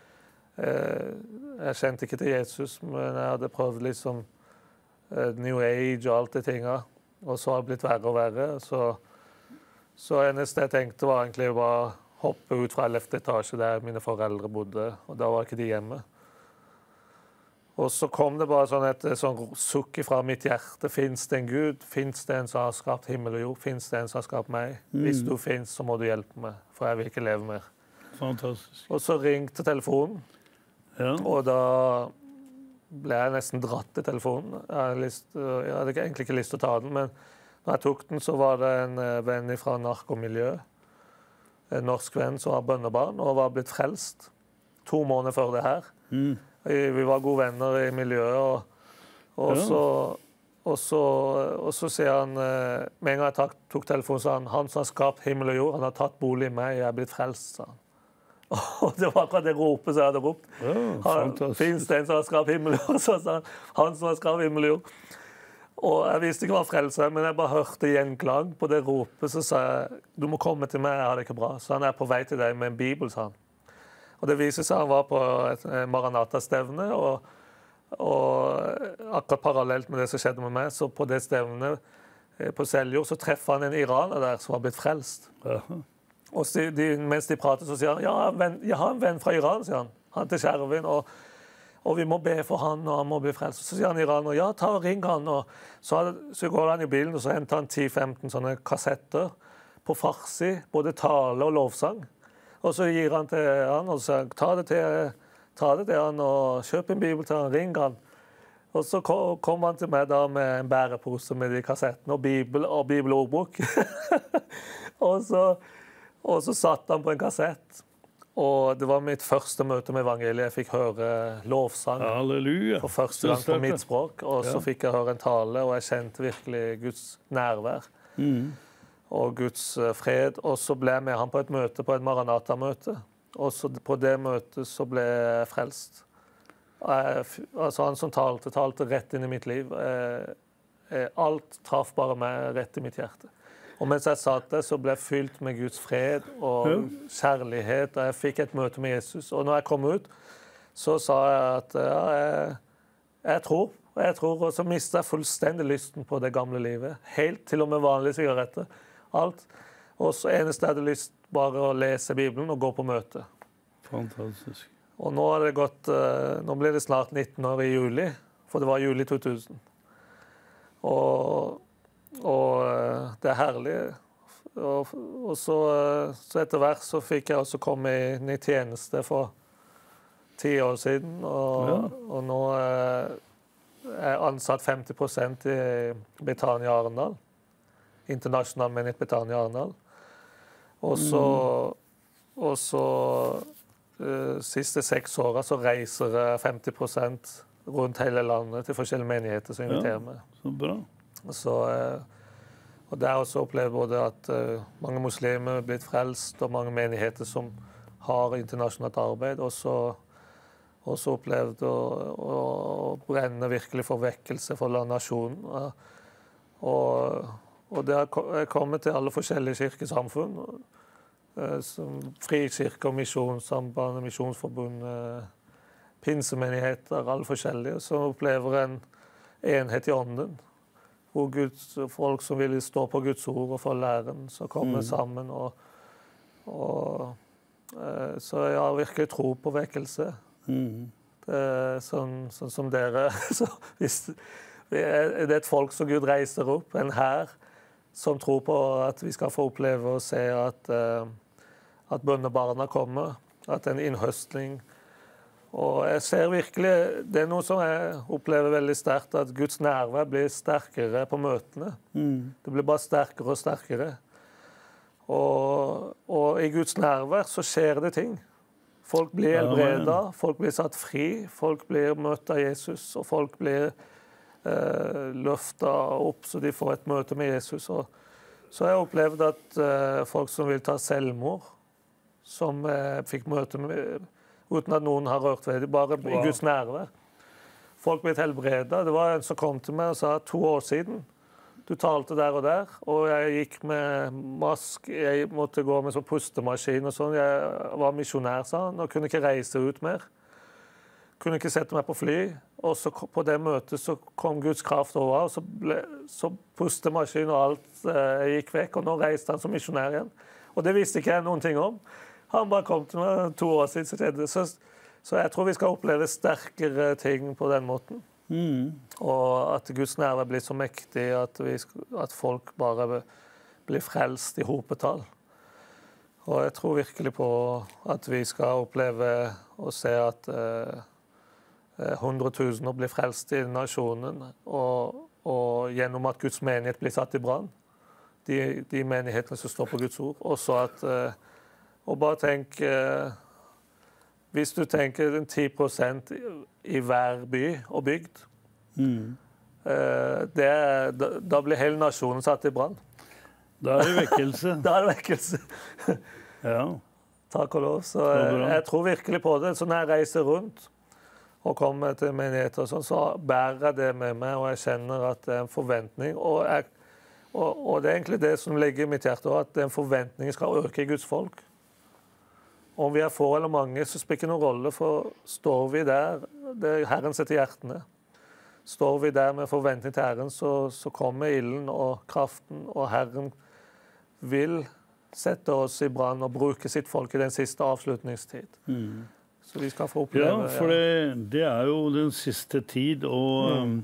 Jeg kjente ikke til Jesus, men jeg hadde prøvd liksom New Age og alt de tingene. Og så har det blitt verre og verre. Så eneste jeg tenkte var egentlig bare hoppe ut fra 11. etasje der mine foreldre bodde, og da var ikke de hjemme. Og så kom det bare et sukk fra mitt hjerte. Finns det en Gud? Finns det en som har skapt himmel og jord? Finns det en som har skapt meg? Hvis du finns, så må du hjelpe meg, for jeg vil ikke leve mer. Fantastisk. Og så ringte telefonen, og da ble jeg nesten dratt til telefonen. Jeg hadde egentlig ikke lyst til å ta den, men når jeg tok den, så var det en venn fra narkomiljøet. En norsk venn som var bønnebarn og var blitt frelst 2 måneder før det her. Vi var gode venner i miljøet, og så sier han, med en gang jeg tok telefonen, sa han som har skapt himmel og jord, han har tatt bolig i meg, jeg er blitt frelst, sa han. Og det var akkurat det ropet som jeg hadde ropt. Finns det en som har skapt himmel og jord? Så sa han som har skapt himmel og jord. Og jeg visste ikke hva frelse er, men jeg bare hørte gjenklang på det ropet, så sa jeg, du må komme til meg, jeg har det ikke bra. Så han er på vei til deg med en bibel, sa han. Og det viser seg han var på et Maranatha-stevne, og akkurat parallelt med det som skjedde med meg, så på det stevnet på Seljord, så treffer han en iraner der som har blitt frelst. Og mens de prater, så sier han, jeg har en venn fra Iran, sier han. Han til Skjerven, og vi må be for han, og han må bli frelst. Så sier han iraner, ja, ta og ring han. Og så går han i bilen, og så henter han 10-15 sånne kassetter på farsi, både tale og lovsang. Og så gir han til han, og så sier ta det til han, og kjøp en bibel til han, ring han. Og så kom han til meg da med en bærepose med de kassettene, og bibelordbok. Og så satt han på en kassett, Og det var mitt første møte med evangeliet. Jeg fikk høre lovsang Halleluja. for første gang på mitt språk. Og så Ja. fikk jeg høre en tale, og jeg kjente virkelig Guds nærvær. Og Guds fred. Og så ble jeg med han på et møte, på et Maranata-møte. Og så på det møtet så ble jeg frelst. Altså han som talte rett inn i mitt liv. Alt traff bare meg rett i mitt hjerte. Og mens jeg satt der, så ble jeg fylt med Guds fred og kjærlighet. Og jeg fikk et møte med Jesus. Og når jeg kom ut, så sa jeg at ja, jeg tror. Og så mistet jeg fullstendig lysten på det gamle livet. Helt til og med vanlige sigaretter. Alt. Og så eneste jeg hadde lyst bare å lese Bibelen og gå på møte. Fantastisk. Og nå har det gått, nå blir det snart 19 år i juli, for det var juli 2000. Og det er herlig. Og så etter hvert så fikk jeg også komme inn i tjeneste for 10 år siden. Og nå er jeg ansatt 50% i Betania Arendal. Internasjonal menighet Betania Arendal. Og så siste 6 årene så reiser jeg 50% rundt hele landet til forskjellige menigheter som inviterer meg. Så bra. Og det har også opplevd både at mange muslimer er blitt frelst, og mange menigheter som har internasjonalt arbeid, og så opplevd å brenne virkelig for vekkelse for nasjonen. Og det har kommet til alle forskjellige kirkesamfunn, som Frikirke og Misjonssamband, Misjonsforbund, pinsemenigheter, alle forskjellige, som opplever en enhet i ånden. Hvor folk som vil stå på Guds ord og få læren, så kommer sammen. Så jeg har virkelig tro på vekkelse. Sånn som dere. Så det er et folk som Gud reiser opp, en hær, som tror på at vi skal få oppleve og se at bønnebarna kommer, at det er en innhøstling. Og jeg ser virkelig, det er noe som jeg opplever veldig sterkt, at Guds nærvær blir sterkere på møtene. Det blir bare sterkere og sterkere. Og i Guds nærvær så skjer det ting. Folk blir helbredet, folk blir satt fri, folk blir møtt av Jesus, og folk blir løftet opp så de får et møte med Jesus. Så jeg har opplevd at folk som vil ta selvmord, som fikk møte med uten at noen har rørt ved det, bare i Guds nærvær. Folk ble helbredet. Det var en som kom til meg og sa 2 år siden. Du talte der og der, og jeg gikk med mask. Jeg måtte gå med sånn pustemaskin og sånn. Jeg var misjonær, sa han, og kunne ikke reise ut mer. Kunne ikke sette meg på fly. Og så på det møtet så kom Guds kraft over, og så pustemaskin og alt gikk vekk, og nå reiste han som misjonær igjen. Og det visste ikke jeg noen ting om. Han bare kom til meg 2 år siden, så skjedde det. Så jeg tror vi skal oppleve sterkere ting på den måten. Og at Guds nærvær blir så mektig at folk bare blir frelst i hopetall. Og jeg tror virkelig på at vi skal oppleve og se at 100 000 blir frelst i nasjonen, og gjennom at Guds menighet blir satt i brann. De menighetene som står på Guds ord. Også at og bare tenk, hvis du tenker 10% i hver by og bygd, da blir hele nasjonen satt i brann. Da er det vekkelse. Da er det vekkelse. Ja. Takk og lov. Så jeg tror virkelig på det. Så når jeg reiser rundt og kommer til menigheter og sånn, så bærer jeg det med meg, og jeg kjenner at det er en forventning. Og det er egentlig det som ligger i mitt hjerte, at den forventningen skal øke i Guds folk. Om vi er få eller mange, så spiller ikke noen rolle, for står vi der, det er Herren setter hjertene. Står vi der med forventning til Herren, så kommer ilden og kraften, og Herren vil sette oss i brann og bruke sitt folk i den siste avslutningstid. Så vi skal få oppleve... Ja, for det er jo den siste tid, og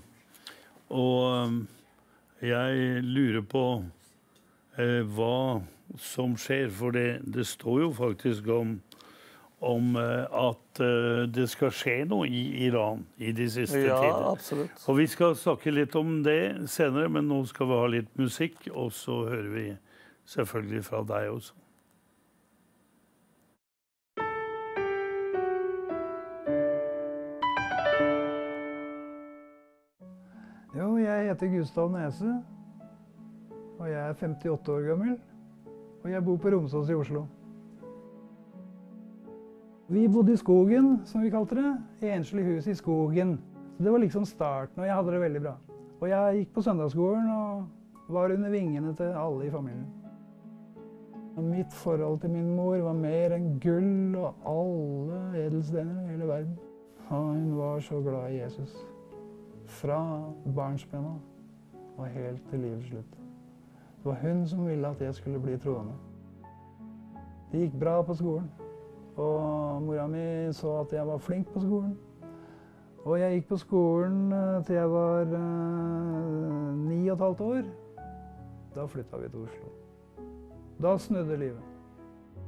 jeg lurer på hva som skjer, for det står jo faktisk om at det skal skje noe i Iran i de siste tider. Ja, absolutt. Og vi skal snakke litt om det senere, men nå skal vi ha litt musikk, og så hører vi selvfølgelig fra deg også. Jeg heter Gustav Nese, og jeg er 58 år gammel, og jeg bor på Romsås i Oslo. Vi bodde i skogen, som vi kalte det, i enslig hus i skogen. Så det var liksom starten, og jeg hadde det veldig bra. Og jeg gikk på søndagsskolen og var under vingene til alle i familien. Og mitt forhold til min mor var mer enn gull og alle edelstener i hele verden. Og hun var så glad i Jesus. Fra barnsbena og helt til livets slutt. Det var hun som ville at jeg skulle bli troende. Det gikk bra på skolen. Og mora mi så at jeg var flink på skolen. Og jeg gikk på skolen til jeg var 9,5 år. Da flyttet vi til Oslo. Da snudde livet.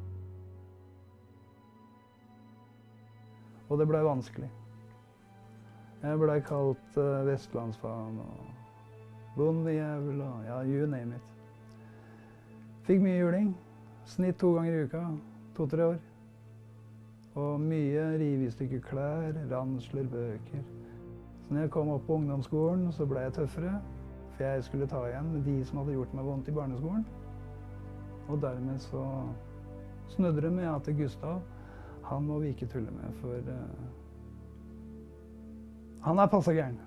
Og det ble vanskelig. Jeg ble kalt vestlandsfaen og bondejævel og ja, you name it. Fikk mye juling. Snitt 2 ganger i uka, 2-3 år. Og mye rive i stykker klær, ransler, bøker. Så når jeg kom opp på ungdomsskolen, så ble jeg tøffere. For jeg skulle ta igjen de som hadde gjort meg vondt i barneskolen. Og dermed så snudde det med at Gustav, han må vi ikke tulle med, for han er passet gæren.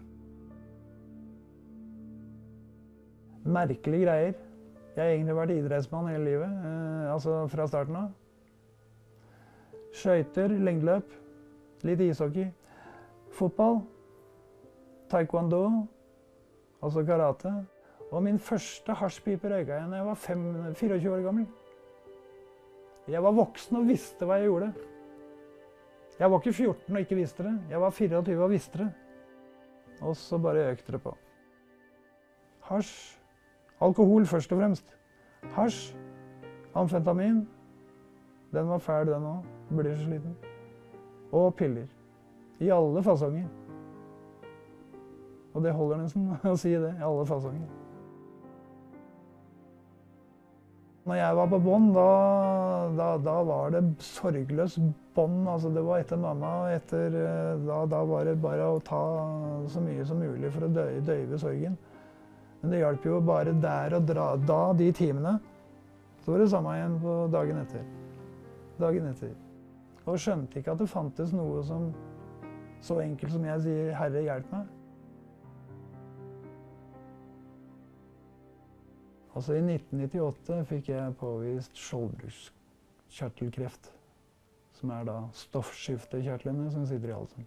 Merkelige greier. Jeg har egentlig vært idrettsmann hele livet, altså fra starten av. Skøyter, lengdeløp, litt ishockey, fotball, taekwondo, altså karate. Og min første hasjpipe røyka jeg da jeg var 24 år gammel. Jeg var voksen og visste hva jeg gjorde. Jeg var ikke 14 og ikke visste det. Jeg var 24 og visste det. Og så bare økte det på. Hasj, alkohol først og fremst. Hasj, amfetamin, den var fæl den også. Blir så sliten. Og piller. I alle fasonger. Og det holder nesten å si det, i alle fasonger. Når jeg var på bånd, da var det sorgløs bånd. Altså, det var etter mamma, da var det bare å ta så mye som mulig for å døyve sorgen. Men det hjalp jo bare der å dra de timene. Så var det samme igjen på dagen etter. Dagen etter. Og skjønte ikke at det fantes noe som så enkelt som jeg sier, Herre, hjelp meg. Altså i 1998 fikk jeg påvist skjoldbruskkjertelkreft, som er da stoffskiftekjertlene som sitter i halsen.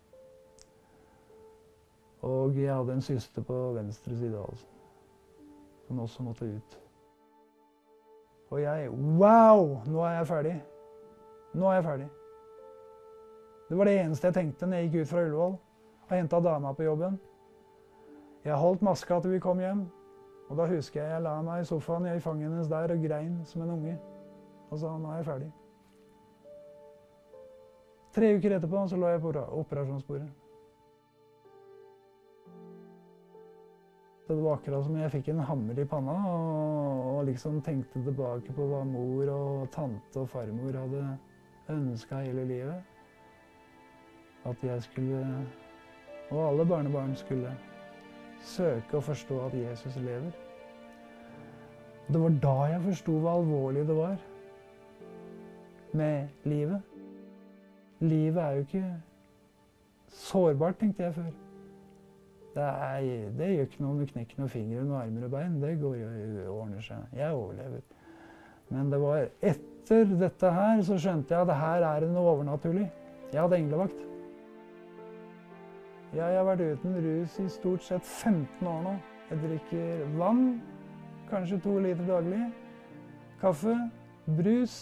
Og jeg hadde en syste på venstre side av halsen, som også måtte ut. Og jeg, wow, nå er jeg ferdig. Nå er jeg ferdig. Det var det eneste jeg tenkte når jeg gikk ut fra Ullevål og hentet dama på jobben. Jeg holdt maska til vi kom hjem, og da husker jeg la meg i sofaen i fanget hennes der og grein som en unge. Og sa, nå er jeg ferdig. 3 uker etterpå så lå jeg på operasjonsbordet. Det var akkurat som jeg fikk en hammer i panna og liksom tenkte tilbake på hva mor og tante og farmor hadde ønsket hele livet. At jeg skulle, og alle barnebarn skulle, søke å forstå at Jesus lever. Det var da jeg forstod hvor alvorlig det var med livet. Livet er jo ikke sårbart, tenkte jeg før. Det gjør ikke noe om du knekker noen fingre, noen armer og bein. Det går jo ordner seg. Jeg overlever. Men det var etter dette her så skjønte jeg at det her er noe overnaturlig. Jeg hadde englevakt. Jeg har vært uten rus i stort sett 15 år nå. Jeg drikker vann, kanskje 2 liter daglig. Kaffe, brus,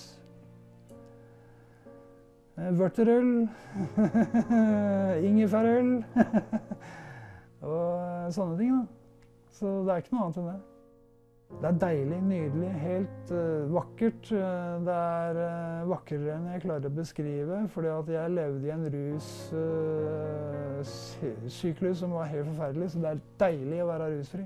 vørterøl, ingefærøl. Og sånne ting da. Så det er ikke noe annet enn det. Det er deilig, nydelig, helt vakkert. Det er vakrere enn jeg klarer å beskrive, fordi at jeg levde i en russyklus som var helt forferdelig, så det er deilig å være rusfri.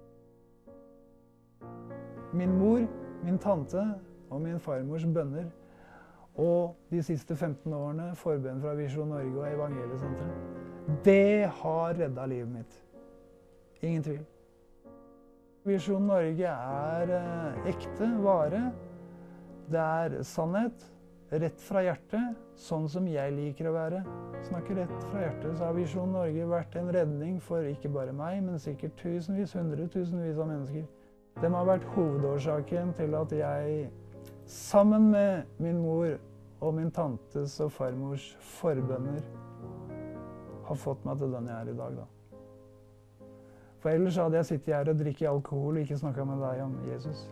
Min mor, min tante og min farmors bønner, og de siste 15 årene forbønn fra Visjon Norge og Evangeliesenteret, det har reddet livet mitt. Ingen tvil. Visjon Norge ekte, vare. Det sannhet, rett fra hjertet, sånn som jeg liker å være. Snakker rett fra hjertet, så har Visjon Norge vært en redning for ikke bare meg, men sikkert tusenvis, hundretusenvis av mennesker. De har vært hovedårsaken til at jeg, sammen med min mor og min tantes og farmors forbønner, har fått meg til den jeg i dag, da. For ellers hadde jeg sittet her og drikket alkohol og ikke snakket med deg om Jesus.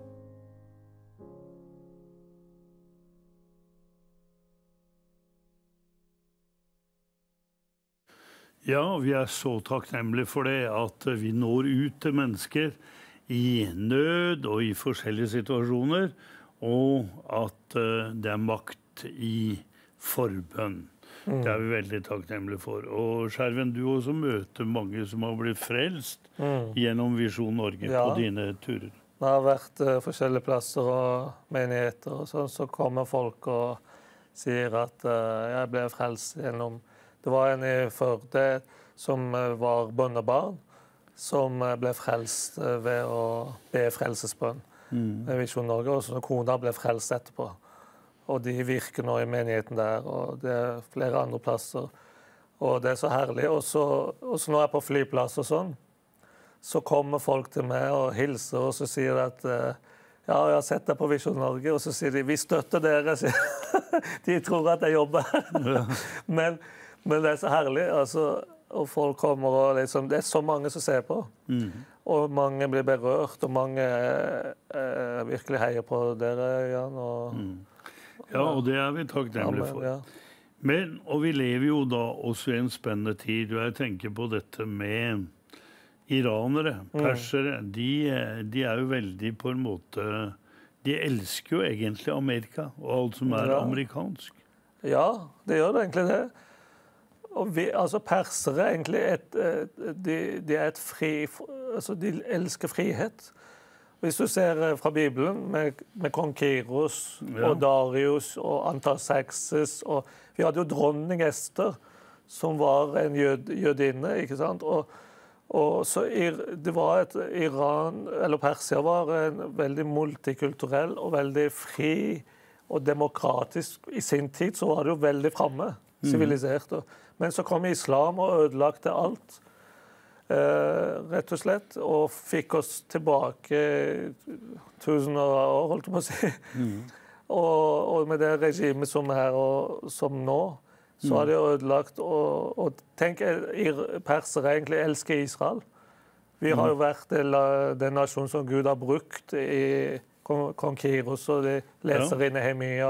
Ja, vi så takknemlige for det, at vi når ut til mennesker i nød og i forskjellige situasjoner, og at det makt i forbønn. Det vi veldig takknemlige for. Og Skjerven, du også møter mange som har blitt frelst gjennom Visjon Norge på dine turer. Det har vært forskjellige plasser og menigheter, og sånn, så kommer folk og sier at jeg ble frelst gjennom. Det var en i Førde som var bønnebarn, som ble frelst ved å be frelsesbønn med Visjon Norge, og så kona ble frelst etterpå. Og de virker nå i menigheten der, og det flere andre plasser. Og det så herlig. Og så når jeg på flyplass og sånn, så kommer folk til meg og hilser, og så sier de at ja, jeg har sett deg på Visjon Norge, og så sier de, vi støtter dere, de tror at jeg jobber her. Men det så herlig, altså, og folk kommer og liksom, det så mange som ser på. Og mange blir berørt, og mange virkelig heier på dere, Jan, og... Ja, og det vi takknemlige for. Men, og vi lever jo da også i en spennende tid, og jeg tenker på dette med iranere, persere, de jo veldig på en måte, de elsker jo egentlig Amerika, og alt som amerikansk. Ja, det gjør det egentlig det. Og vi, altså persere egentlig, de et fri, altså de elsker frihet. Hvis du ser fra Bibelen med kong Kyros og Darius og Antarxerxes, og vi hadde jo dronning Ester, som var en jødinne, ikke sant? Og så det var Iran, eller Persia var en veldig multikulturell og veldig fri og demokratisk. I sin tid så var det jo veldig fremme, sivilisert. Men så kom islam og ødelagte alt. Rett og slett, og fikk oss tilbake 1000 år, holdt jeg på å si. Og med det regimet som her og som nå, så har det ødelagt. Og tenk, persere egentlig elsker Israel. Vi har jo vært den nasjonen som Gud har brukt i kong Kyros, og de leser i Nehemia,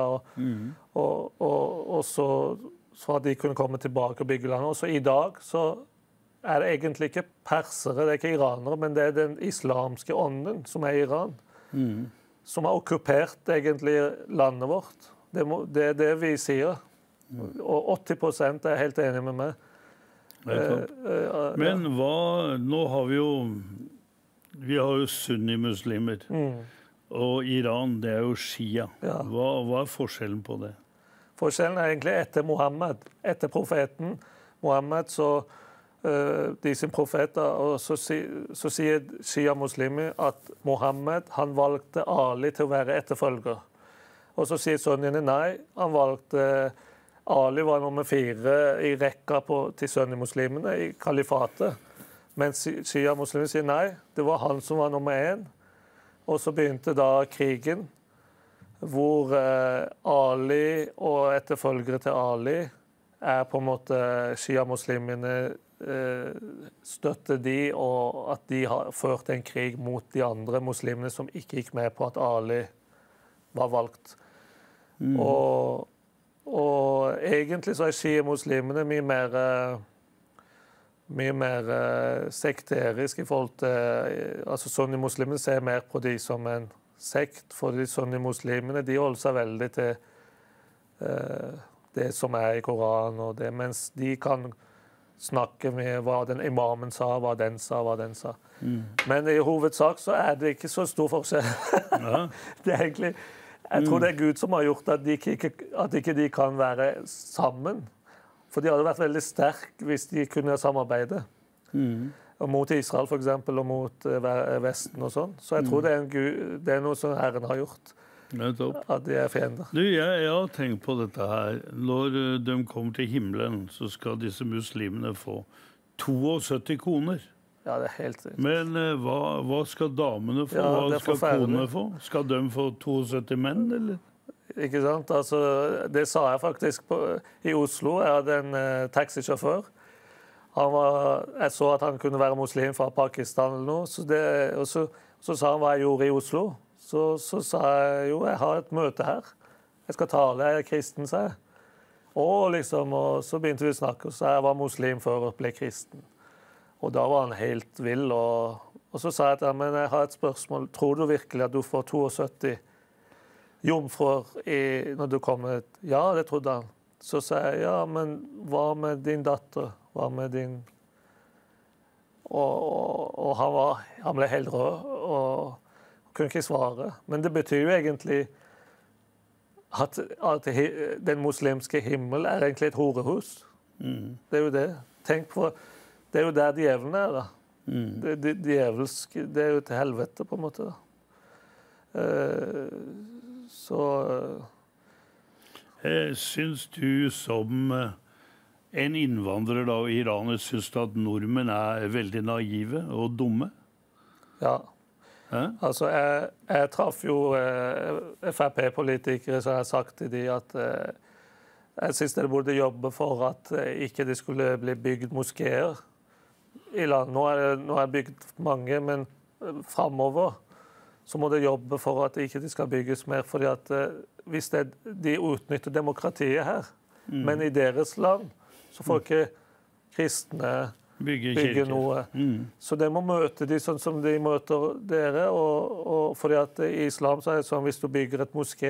og så at de kunne komme tilbake og bygge landet. Og så i dag så det egentlig ikke persere, det ikke iranere, men det den islamske ånden som i Iran, som har okkupert egentlig landet vårt. Det det vi sier. Og 80% helt enig med meg. Men nå har vi har jo sunni-muslimer, og Iran, det jo shia. Hva forskjellen på det? Forskjellen egentlig etter Mohammed, etter profeten Mohammed, så de sin profeter, og så sier shia-muslimer at Mohammed, han valgte Ali til å være etterfølger. Og så sier sunniene nei, han valgte Ali var nummer 4 i rekka til sunni-muslimene i kalifatet. Men shia-muslimer sier nei, det var han som var nummer 1. Og så begynte da krigen, hvor Ali og etterfølgere til Ali på en måte shia-muslimene støtte de, og at de har ført en krig mot de andre muslimene som ikke gikk med på at Ali var valgt. Og egentlig så shia-muslimene mye mer sekterisk i forhold til, altså sunni-muslimene ser mer på de som en sekt, for de sunni-muslimene, de holder seg veldig til det som i Koranen og det, mens de kan snakke med hva den imamen sa, hva den sa. Men i hovedsak så det ikke så stor forskjell. Det egentlig, jeg tror det Gud som har gjort at ikke de kan være sammen. For de hadde vært veldig sterke hvis de kunne samarbeide. og mot Israel for eksempel, og mot Vesten og sånn. Så jeg tror det er noe som Herren har gjort, at de er fiender. Du, jeg har tenkt på dette her. Når de kommer til himmelen, så skal disse muslimene få 72 koner. Ja, det er helt riktig. Men hva skal damene få? Ja, Hva det er skal forferdelig. konene få? Skal de få 72 menn, eller? Ikke sant? Altså, det sa jeg faktisk i Oslo. Jeg hadde en taxisjåfør. Jeg så at han kunne være muslim fra Pakistan eller noe. Så sa han hva jeg gjorde i Oslo. Så sa jeg jo, jeg har et møte her. Jeg skal tale, jeg er kristen, sa jeg. Og så begynte vi å snakke, og så jeg var muslim før og ble kristen. Og da var han helt vill. Og så sa jeg til ham, men jeg har et spørsmål. Tror du virkelig at du får 72 jomfruer når du kommer? Ja, det trodde han. Så sa jeg, ja, men hva med din datter? Hva med din... Og han ble helt rød og kunne ikke svare. Men det betyr jo egentlig at den muslimske himmel er egentlig et horehus. Det er jo det. Tenk på, det er jo der djevelen er, da. Det er jo til helvete, på en måte, da. Syns du som en innvandrer da, i Iran syns du at nordmenn er veldig naive og dumme? Ja. Altså, jeg traff jo FrP-politikere som har sagt til de at jeg synes de burde jobbe for at ikke det skulle bli bygd moskéer i land. Nå er det bygd mange, men fremover så må de jobbe for at ikke de skal bygges mer, fordi at hvis de utnytter demokratiet her, men i deres land, så får ikke kristne bygge noe. Så de må møte de sånn som de møter dere, og fordi at i islam så er det sånn, hvis du bygger et moské,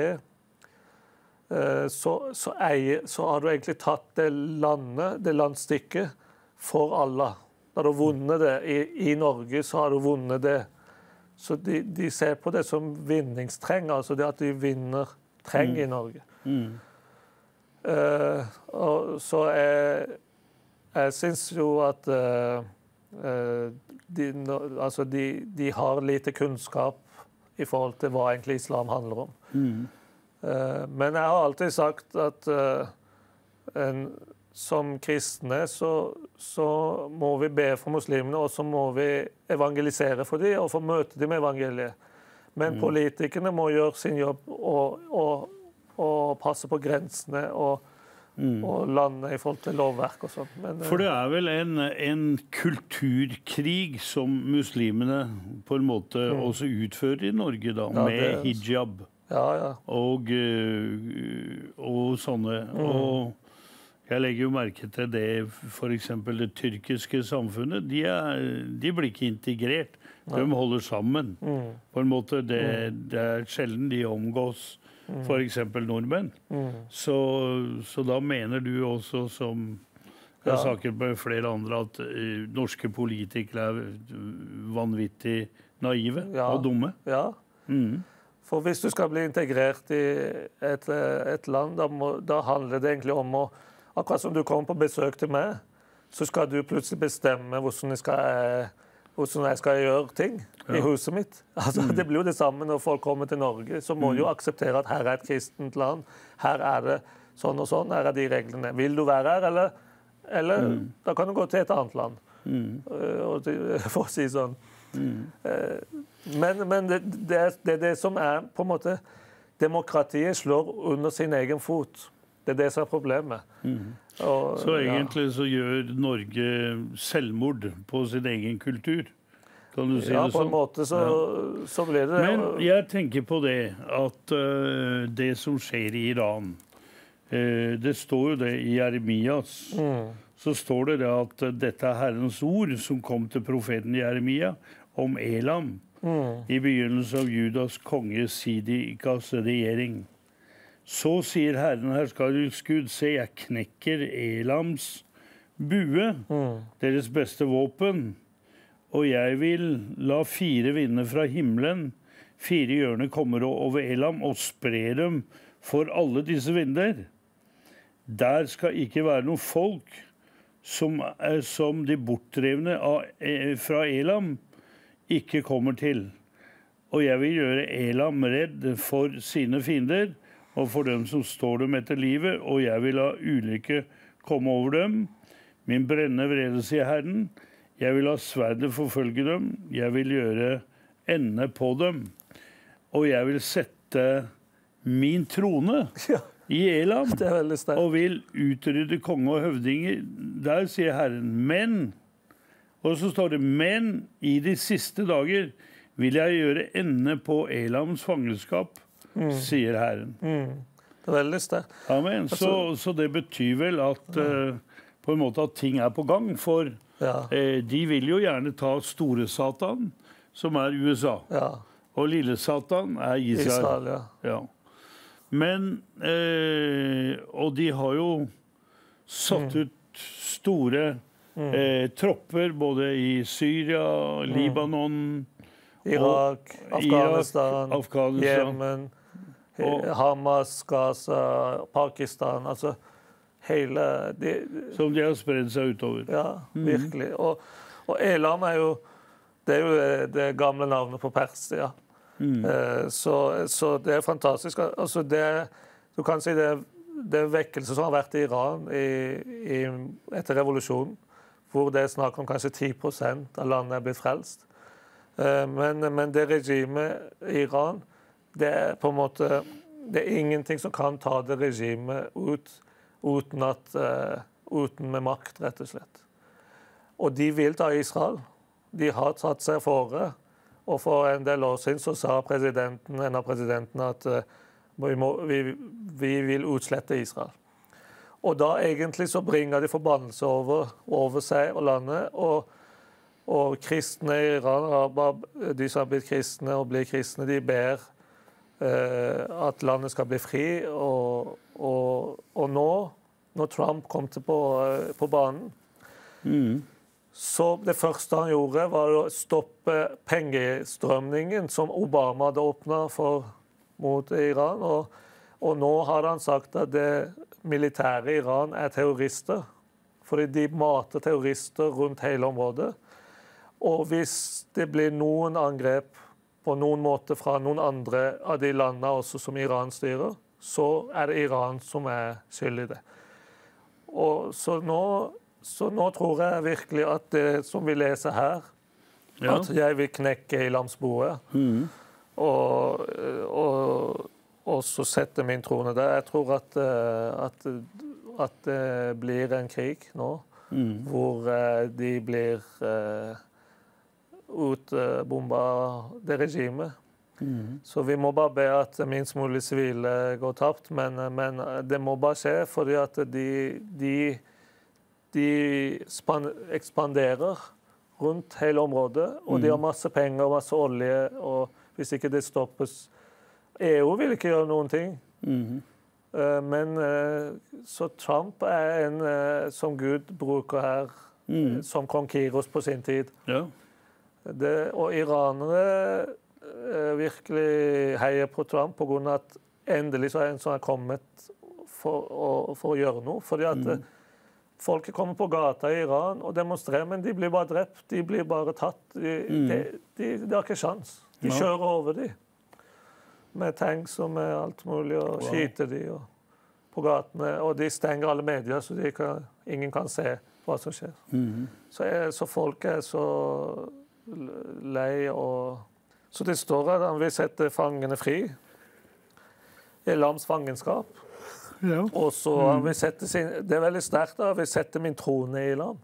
så har du egentlig tatt det landstykket for Allah. Da du har vunnet det. I Norge så har du vunnet det. Så de ser på det som vinningstreng, altså det at de vinner treng i Norge. Så jeg synes jo at de har lite kunnskap i forhold til hva egentlig islam handler om. Men jeg har alltid sagt at som kristne så må vi be for muslimene, og så må vi evangelisere for dem, og få møte dem med evangeliet. Men politikerne må gjøre sin jobb og passe på grensene og lande i forhold til lovverk og sånt. For det er vel en kulturkrig som muslimene på en måte også utfører i Norge da, med hijab. Ja. Og sånne. Og jeg legger jo merke til det, for eksempel det tyrkiske samfunnet, de blir ikke integrert. De holder sammen. På en måte, det er sjelden de omgås, for eksempel nordmenn. Så da mener du også, som jeg har sagt med flere andre, at norske politikere er vanvittig naive og dumme? Ja. For hvis du skal bli integrert i et land, da handler det egentlig om akkurat som du kommer på besøk til meg, så skal du plutselig bestemme hvordan jeg skal gjøre ting i huset mitt. Altså, det blir jo det samme når folk kommer til Norge, så må du jo akseptere at her er et kristent land, her er det sånn og sånn, her er de reglene. Vil du være her, eller da kan du gå til et annet land, for å si sånn. Men det er det som er på en måte, demokratiet slår under sin egen fot. Det er det som er problemet. Så egentlig så gjør Norge selvmord på sin egen kultur. Kan du si det sånn? Ja, på en måte så blir det... Men jeg tenker på det, at det som skjer i Iran, det står jo det i Jeremias, så står det at dette er Herrens ord som kom til profeten Jeremia om Elam, i begynnelsen av Judas konge Sidikas regjering. Så sier Herren herskares Gud, se, jeg knekker Elams bue, deres beste våpen, og jeg vil la 4 vinder fra himmelen, 4 hjørner kommer over Elam, og sprer dem for alle disse vinder. Der skal ikke være noe folk som de bortdrevne fra Elam ikke kommer til. Og jeg vil gjøre Elam redd for sine fiender, og for dem som står dem etter livet, og jeg vil la ulykke komme over dem. Min brennende vrede, sier Herren. Jeg vil la sverdet forfølge dem. Jeg vil gjøre ende på dem. Og jeg vil sette min trone i Elam, Det er veldig sterkt. og vil utrydde konge og høvdinger. Der sier Herren, men, og så står det, men i de siste dager vil jeg gjøre ende på Elams fangenskap, sier Herren. Det er veldig sterkt. Amen. Så det betyr vel at på en måte at ting er på gang, for de vil jo gjerne ta store Satan, som er USA, og lille Satan er Israel. Ja. Men, og de har jo satt ut store tropper, både i Syria, Libanon, Irak, Afghanistan, Yemen, Hamas, Gaza, Pakistan, altså hele... som de har spredd seg utover. Ja, virkelig. Og Elam er jo det gamle navnet på Persia. Så det er fantastisk. Altså du kan si det er vekkelse som har vært i Iran etter revolusjonen, hvor det er snakk om kanskje 10% av landet er blitt frelst. Men det regimet i Iran, det er på en måte, det er ingenting som kan ta det regimet ut uten med makt, rett og slett. Og de vil ta Israel. De har tatt seg fore. Og for en del år siden så sa en av presidentene at vi vil utslette Israel. Og da egentlig så bringer de forbannelse over seg og landet, og kristne i Iran, de som har blitt kristne og blir kristne, de ber at landet skal bli fri, og nå, når Trump kom på banen, så det første han gjorde var å stoppe pengestrømningen som Obama hadde åpnet mot Iran, og nå har han sagt at det militære i Iran er terrorister, fordi de mater terrorister rundt hele området. Og hvis det blir noen angrep på noen måte fra noen andre av de landene også som Iran styrer, så er det Iran som er skyld i det. Så nå tror jeg virkelig at det som vi leser her, at jeg vil knekke Elamsboet, og så sette min trone der. Jeg tror at det blir en krig nå, hvor de blir utbomba det regimet. Så vi må bare be at minst mulig sivile går tapt, men det må bare skje, fordi at de ekspanderer rundt hele området, og de har masse penger og masse olje, og hvis ikke det stoppes, EU vil ikke gjøre noen ting. Men så Trump er en som Gud bruker her, som kong Kiros på sin tid. Og iranere virkelig heier på Trump på grunn av at endelig så er en som har kommet for å gjøre noe. Fordi at folket kommer på gata i Iran og demonstrerer, men de blir bare drept, de blir bare tatt. De har ikke sjans. De kjører over de. Med tanks og med alt mulig, og skyter de på gatene. Og de stenger alle medier, så ingen kan se hva som skjer. Så folk er så lei. Så det står at han vil sette fangene fri. Elams fangenskap. Og så han vil sette det er veldig sterkt da, han vil sette min trone i Elam.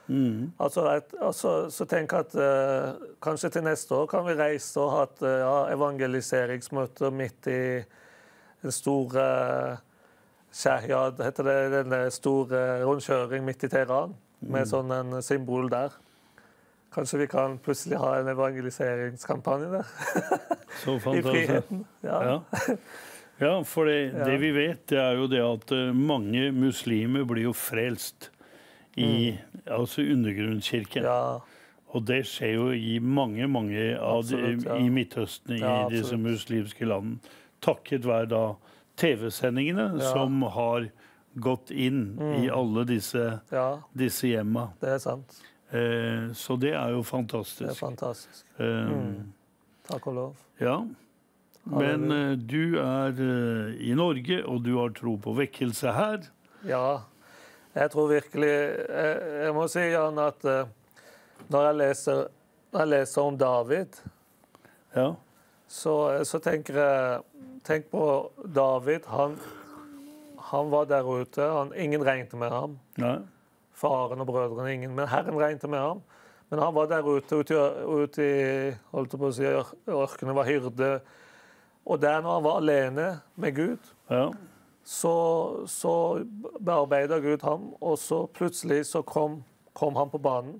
Så tenk at kanskje til neste år kan vi reise og ha et evangeliseringsmøte midt i den store Shahjad, heter det, den store rundkjøring midt i Teheran, med sånn en symbol der. Kanskje vi kan plutselig ha en evangeliseringskampanje der. Så fantastisk. I friheten. Ja, for det vi vet, det er jo det at mange muslimer blir jo frelst i undergrunnskirken. Og det skjer jo i mange av i Midtøsten, i disse muslimske landene. Takket være da TV-sendingene som har gått inn i alle disse hjemma. Det er sant. Så det er jo Det er fantastisk. fantastisk. Takk og lov. Ja. Men du er i Norge, og du har tro på vekkelse her. Ja, jeg tror virkelig jeg må si, Jan, at når jeg leser om David, Ja. så tenker jeg tenk på David. Han var der ute. Ingen regnet med ham. Nei. Faren og brødrene, ingen. Men Herren regnet med ham. Men han var der ute i holdt jeg på å si, ørkenen, var hyrde. Og der når han var alene med Gud, Ja. så bearbeidet Gud ham, og så plutselig så kom han på banen.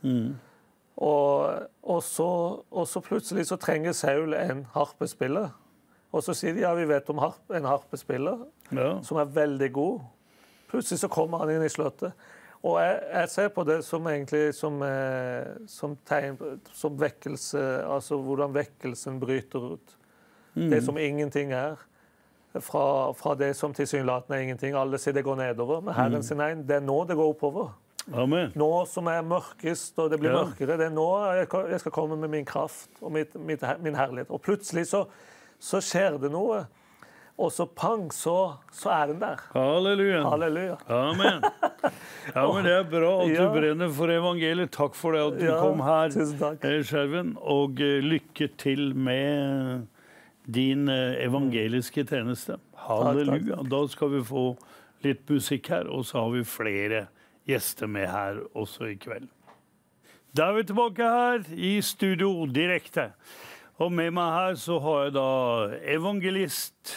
Og så plutselig så trenger Saul en harpespiller. Og så sier de, ja, vi vet om en harpespiller som er veldig god. Plutselig så kommer han inn i slottet. Og jeg ser på det som egentlig som tegn, som vekkelse, altså hvordan vekkelsen bryter ut. Det som ingenting er, fra det som tilsynelatende er ingenting. Alle sier det går nedover, men Herren sier nei, det er nå det går oppover. Amen. Nå som er mørkest, og det blir mørkere, det er nå jeg skal komme med min kraft og min herlighet. Og plutselig så skjer det noe, og så pang, så er den der. Halleluja. Halleluja. Amen. Ja, men det er bra at du brenner for evangeliet. Takk for det at du kom her, tusen takk. Skjerven. Og lykke til med din evangeliske tjeneste. Halleluja. Da skal vi få litt musikk her, og så har vi flere gjester med her også i kveld. Da er vi tilbake her i studio direkte. Og med meg her så har jeg da evangelist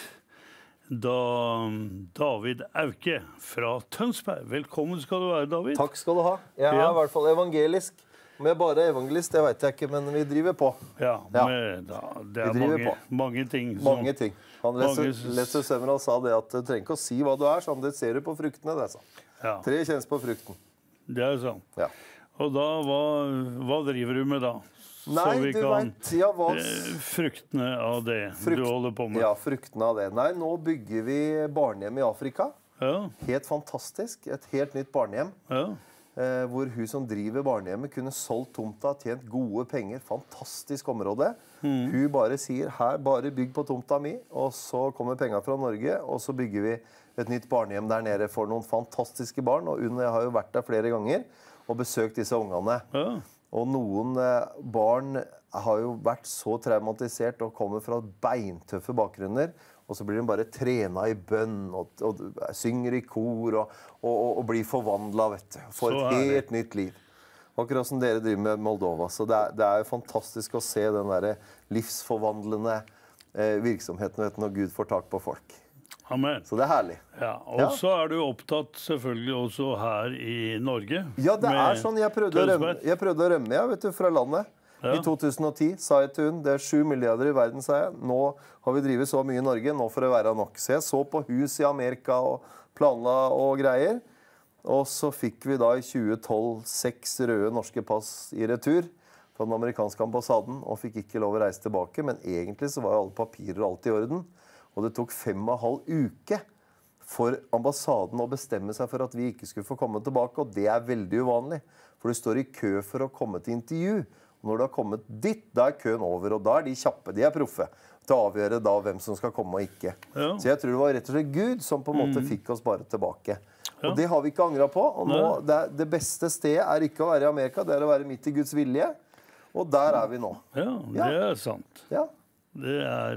David Auke fra Tønsberg. Velkommen skal du være, David. Takk skal du ha. Jeg er i hvert fall evangelisk. Om jeg bare er evangelist, det vet jeg ikke, men vi driver på. Ja, men det er mange ting. Mange ting. Han Lester Sumrall sa det at du trenger ikke å si hva du er, sånn det ser du på fruktene, det sa. Ja. 3 kjennes på frukten. Det er sant. Ja. Og da, hva driver du med da? Nei, så vi du kan vet, fruktene av det du holder på med. Ja, fruktene av det. Nei, nå bygger vi barnehjem i Afrika. Ja. Helt fantastisk. Et helt nytt barnehjem. Ja. Hvor hun som driver barnehjemmet kunne solgt tomta, tjent gode penger. Fantastisk område. Hun bare sier, her, bare bygg på tomta mi, og så kommer penger fra Norge, og så bygger vi et nytt barnehjem der nede for noen fantastiske barn. Og jeg har jo vært der flere ganger og besøkt disse ungene. Ja. Og noen barn har jo vært så traumatisert og kommer fra beintøffe bakgrunner, og så blir de bare trena i bønn og synger i kor og blir forvandlet, vet du. For et helt nytt liv. Akkurat som dere driver med Moldova. Så det er jo fantastisk å se den der livsforvandlende virksomheten, vet du, når Gud får tak på folk. Amen. Så det er herlig. Ja, og så er du opptatt selvfølgelig også her i Norge. Ja, det er sånn. Jeg prøvde å rømme, vet du, fra landet. Ja. I 2010 sa jeg til hun, det er 7 milliarder i verden, sa jeg. Nå har vi drivet så mye i Norge, nå får det være nok. Så jeg så på hus i Amerika og planla og greier. Og så fikk vi da i 2012 6 røde norske pass i retur fra den amerikanske ambassaden, og fikk ikke lov å reise tilbake. Men egentlig så var jo alle papirer alt i orden. Og det tok 5,5 uker for ambassaden å bestemme seg for at vi ikke skulle få komme tilbake. Og det er veldig uvanlig, for du står i kø for å komme til intervju. Og når du har kommet dit, da er køen over, og da er de kjappe, de er proffe, til å avgjøre da hvem som skal komme og ikke. Ja. Så jeg tror det var rett og slett Gud som på en måte fikk oss bare tilbake. Og det har vi ikke angret på. Og nå, det beste stedet er ikke å være i Amerika, det er å være midt i Guds vilje. Og der er vi nå. Ja, det er sant. Ja. Det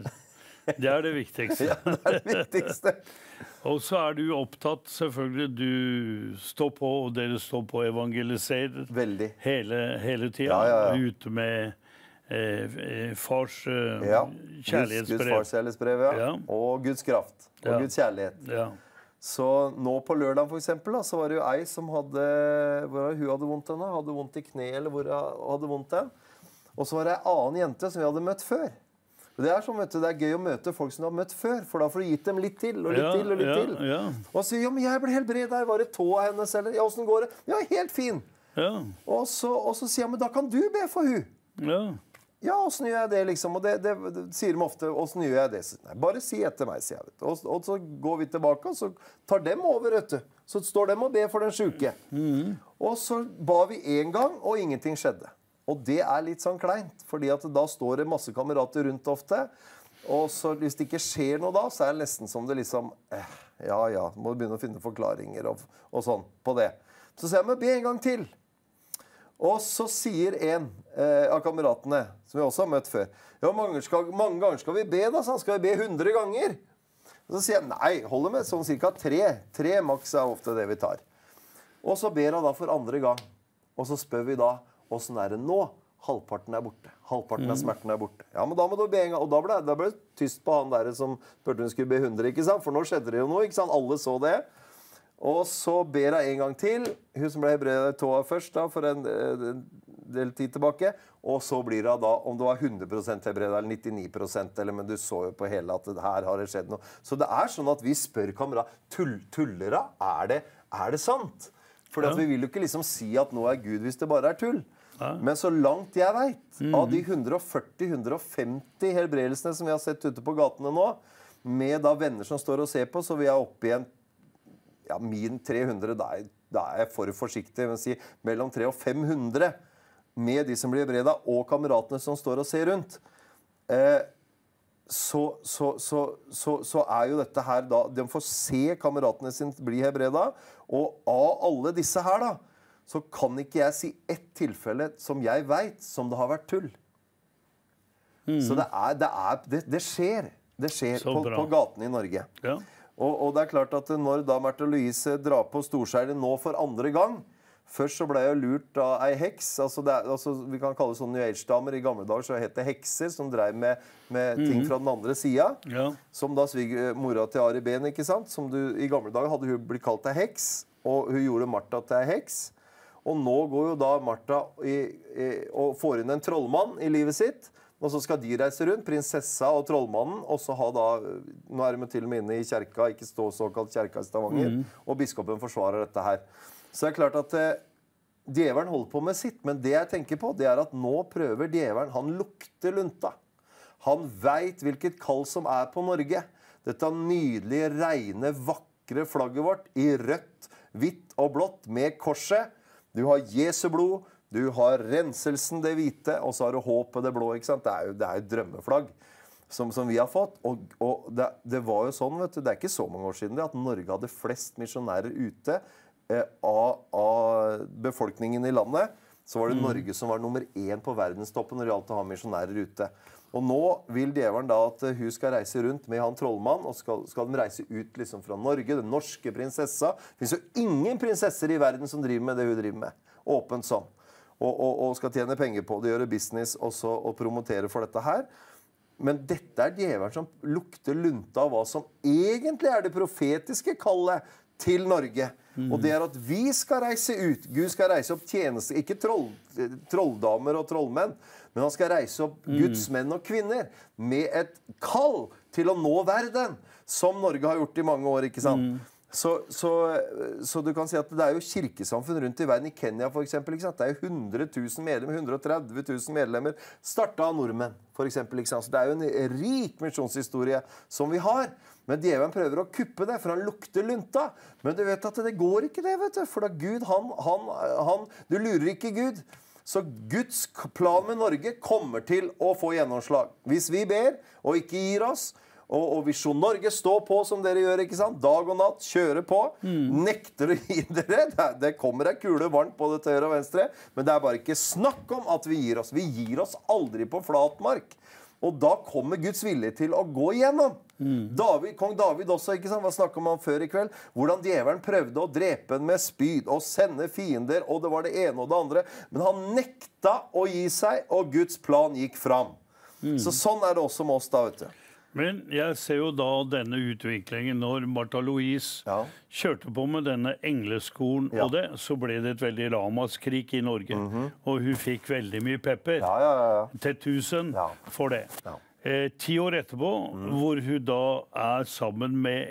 er det viktigste. Ja, det er det viktigste. Og så er du opptatt, selvfølgelig, du står på, og dere står på å evangelisere Veldig. hele tiden, Ja. ute med fars Guds kjærlighetsbrev. fars kjærlighetsbrev, ja. Ja. Og Guds kraft, og Ja. Guds kjærlighet. Ja. Så nå på lørdag for eksempel, da, så var det jo ei som hadde, hun hadde vondt henne, hadde vondt i kne, eller hvor hun hadde vondt den. Og så var det en annen jente som vi hadde møtt før. Og det er sånn, vet du, det er gøy å møte folk som du har møtt før, for da får du gitt dem litt til, og litt til, og litt til. Ja. Og så sier ja, men jeg ble helbredet, var det tåa hennes, eller, ja, hvordan går det? Ja, helt fin. Ja. Og så sier jeg, men da kan du be for hun. Ja. Ja, hvordan gjør jeg det, liksom? Og det sier de ofte. Hvordan gjør jeg det? Nei, bare si etter meg, sier jeg. Vet du. Og så går vi tilbake, og så tar dem over, vet du. Så står dem og ber for den syke. Og så ba vi en gang, og ingenting skjedde. Og det litt sånn kleint, fordi at da står det masse kamerater rundt ofte. Og så hvis det ikke skjer noe da, så det nesten som det liksom ja, må begynne å finne forklaringer og sånn på det. Så sier jeg, men be en gang til. Og så sier en av kameratene, som vi også har møtt før, ja, mange ganger skal vi be da, så skal vi be 100 ganger. Og så sier jeg, nei, holder med sånn cirka 3. 3 maks ofte det vi tar. Og så ber han da for andre gang. Og så spør vi da, hvordan det nå? Halvparten borte. Halvparten av smerten borte. Ja, men da må du be en gang. Og da ble det tyst på han der som spørte hun skulle be 100, ikke sant? For nå skjedde det jo noe, ikke sant? Alle så det. Og så ber jeg en gang til. Hun som ble hebreet tåa først da, for en del tid tilbake. Og så blir det da, om det var 100% hebreet eller 99%, eller, men du så jo på hele at her har det skjedd noe. Så det sånn at vi spør kamera, tullere, det sant? For vi vil jo ikke liksom si at nå Gud hvis det bare tull. Men så langt jeg vet, av de 140-150 helbredelsene som vi har sett ute på gatene nå, med da venner som står og ser på, så vi oppe igjen min 300, da jeg for forsiktig, men si mellom 300 og 500 med de som blir hebredet, og kameratene som står og ser rundt. Så jo dette her da, de får se kameratene sine bli hebredet, og av alle disse her da, så kan ikke jeg si ett tilfelle som jeg vet, som det har vært tull. Så det skjer. Det skjer på gaten i Norge. Ja. Og det klart at når da Märtha Louise drar på storseilet nå for andre gang, først så ble jeg lurt av ei heks, altså vi kan kalle det sånn New Age-damer, i gamle dager så het det hekser, som drev med ting fra den andre siden, som da mora til Ari Behn, ikke sant? Som i gamle dager hadde hun blitt kalt ei heks, og hun gjorde Martha til ei heks, og nå går jo da Martha og får inn en trollmann i livet sitt, og så skal de reise rundt, prinsessa og trollmannen, og så ha da, nå de til og med inne i kjerka, ikke såkalt kjerka i Stavanger, og biskopen forsvarer dette her. Så det klart at djevelen holder på med sitt, men det jeg tenker på, det at nå prøver djevelen, han lukter lunta. Han vet hvilket kall som på Norge. Dette nydelige, rene, vakre flagget vårt, i rødt, hvitt og blått, med korset. Du har Jesu blod, du har renselsen, det hvite, og så har du håpet, det blå, ikke sant? Det jo et drømmeflagg som vi har fått. Og det var jo sånn, vet du, det ikke så mange år siden det, at Norge hadde flest misjonærer ute av befolkningen i landet. Så var det Norge som var nummer 1 på verdenstoppen når det gjaldt å ha misjonærer ute. Og nå vil djevelen da at hun skal reise rundt med han trollmann, og skal de reise ut liksom fra Norge, den norske prinsessa. Det finnes jo ingen prinsesser i verden som driver med det hun driver med. Åpent sånn. Og skal tjene penger på det, gjøre business også, og promotere for dette her. Men dette djevelen som lukter lunta av hva som egentlig det profetiske kallet til Norge. Og det at vi skal reise ut. Gud skal reise opp tjeneste, ikke trolldamer og trollmenn, men han skal reise opp Guds menn og kvinner med et kall til å nå verden, som Norge har gjort i mange år, ikke sant? Så du kan si at det jo kirkesamfunn rundt i verden, i Kenya for eksempel, ikke sant? Det jo 100 000 medlemmer, 130 000 medlemmer, startet av nordmenn, for eksempel, ikke sant? Så det jo en rik misjonshistorie som vi har. Men djevelen prøver å kuppe det, for han lukter lunta. Men du vet at det går ikke det, vet du. For da Gud, du lurer ikke Gud. Så Guds plan med Norge kommer til å få gjennomslag. Hvis vi ber og ikke gir oss, og Visjon Norge står på som dere gjør, ikke sant? Dag og natt, kjører på, nekter å gi dere. Det kommer en kule varmt både til høyre og venstre, men det bare ikke snakk om at vi gir oss. Vi gir oss aldri på flat mark. Og da kommer Guds vilje til å gå igjennom. Kong David også, ikke sant? Hva snakket om han før i kveld? Hvordan djevelen prøvde å drepe han med spyd og sende fiender, og det var det ene og det andre. Men han nekta å gi seg, og Guds plan gikk fram. Så sånn det også med oss da, vet du. Men jeg ser jo da denne utviklingen når Märtha Louise kjørte på med denne engleskolen og det, så ble det et veldig ramaskrik i Norge. Og hun fikk veldig mye pepper til 1000 for det. 10 år etterpå, hvor hun da sammen med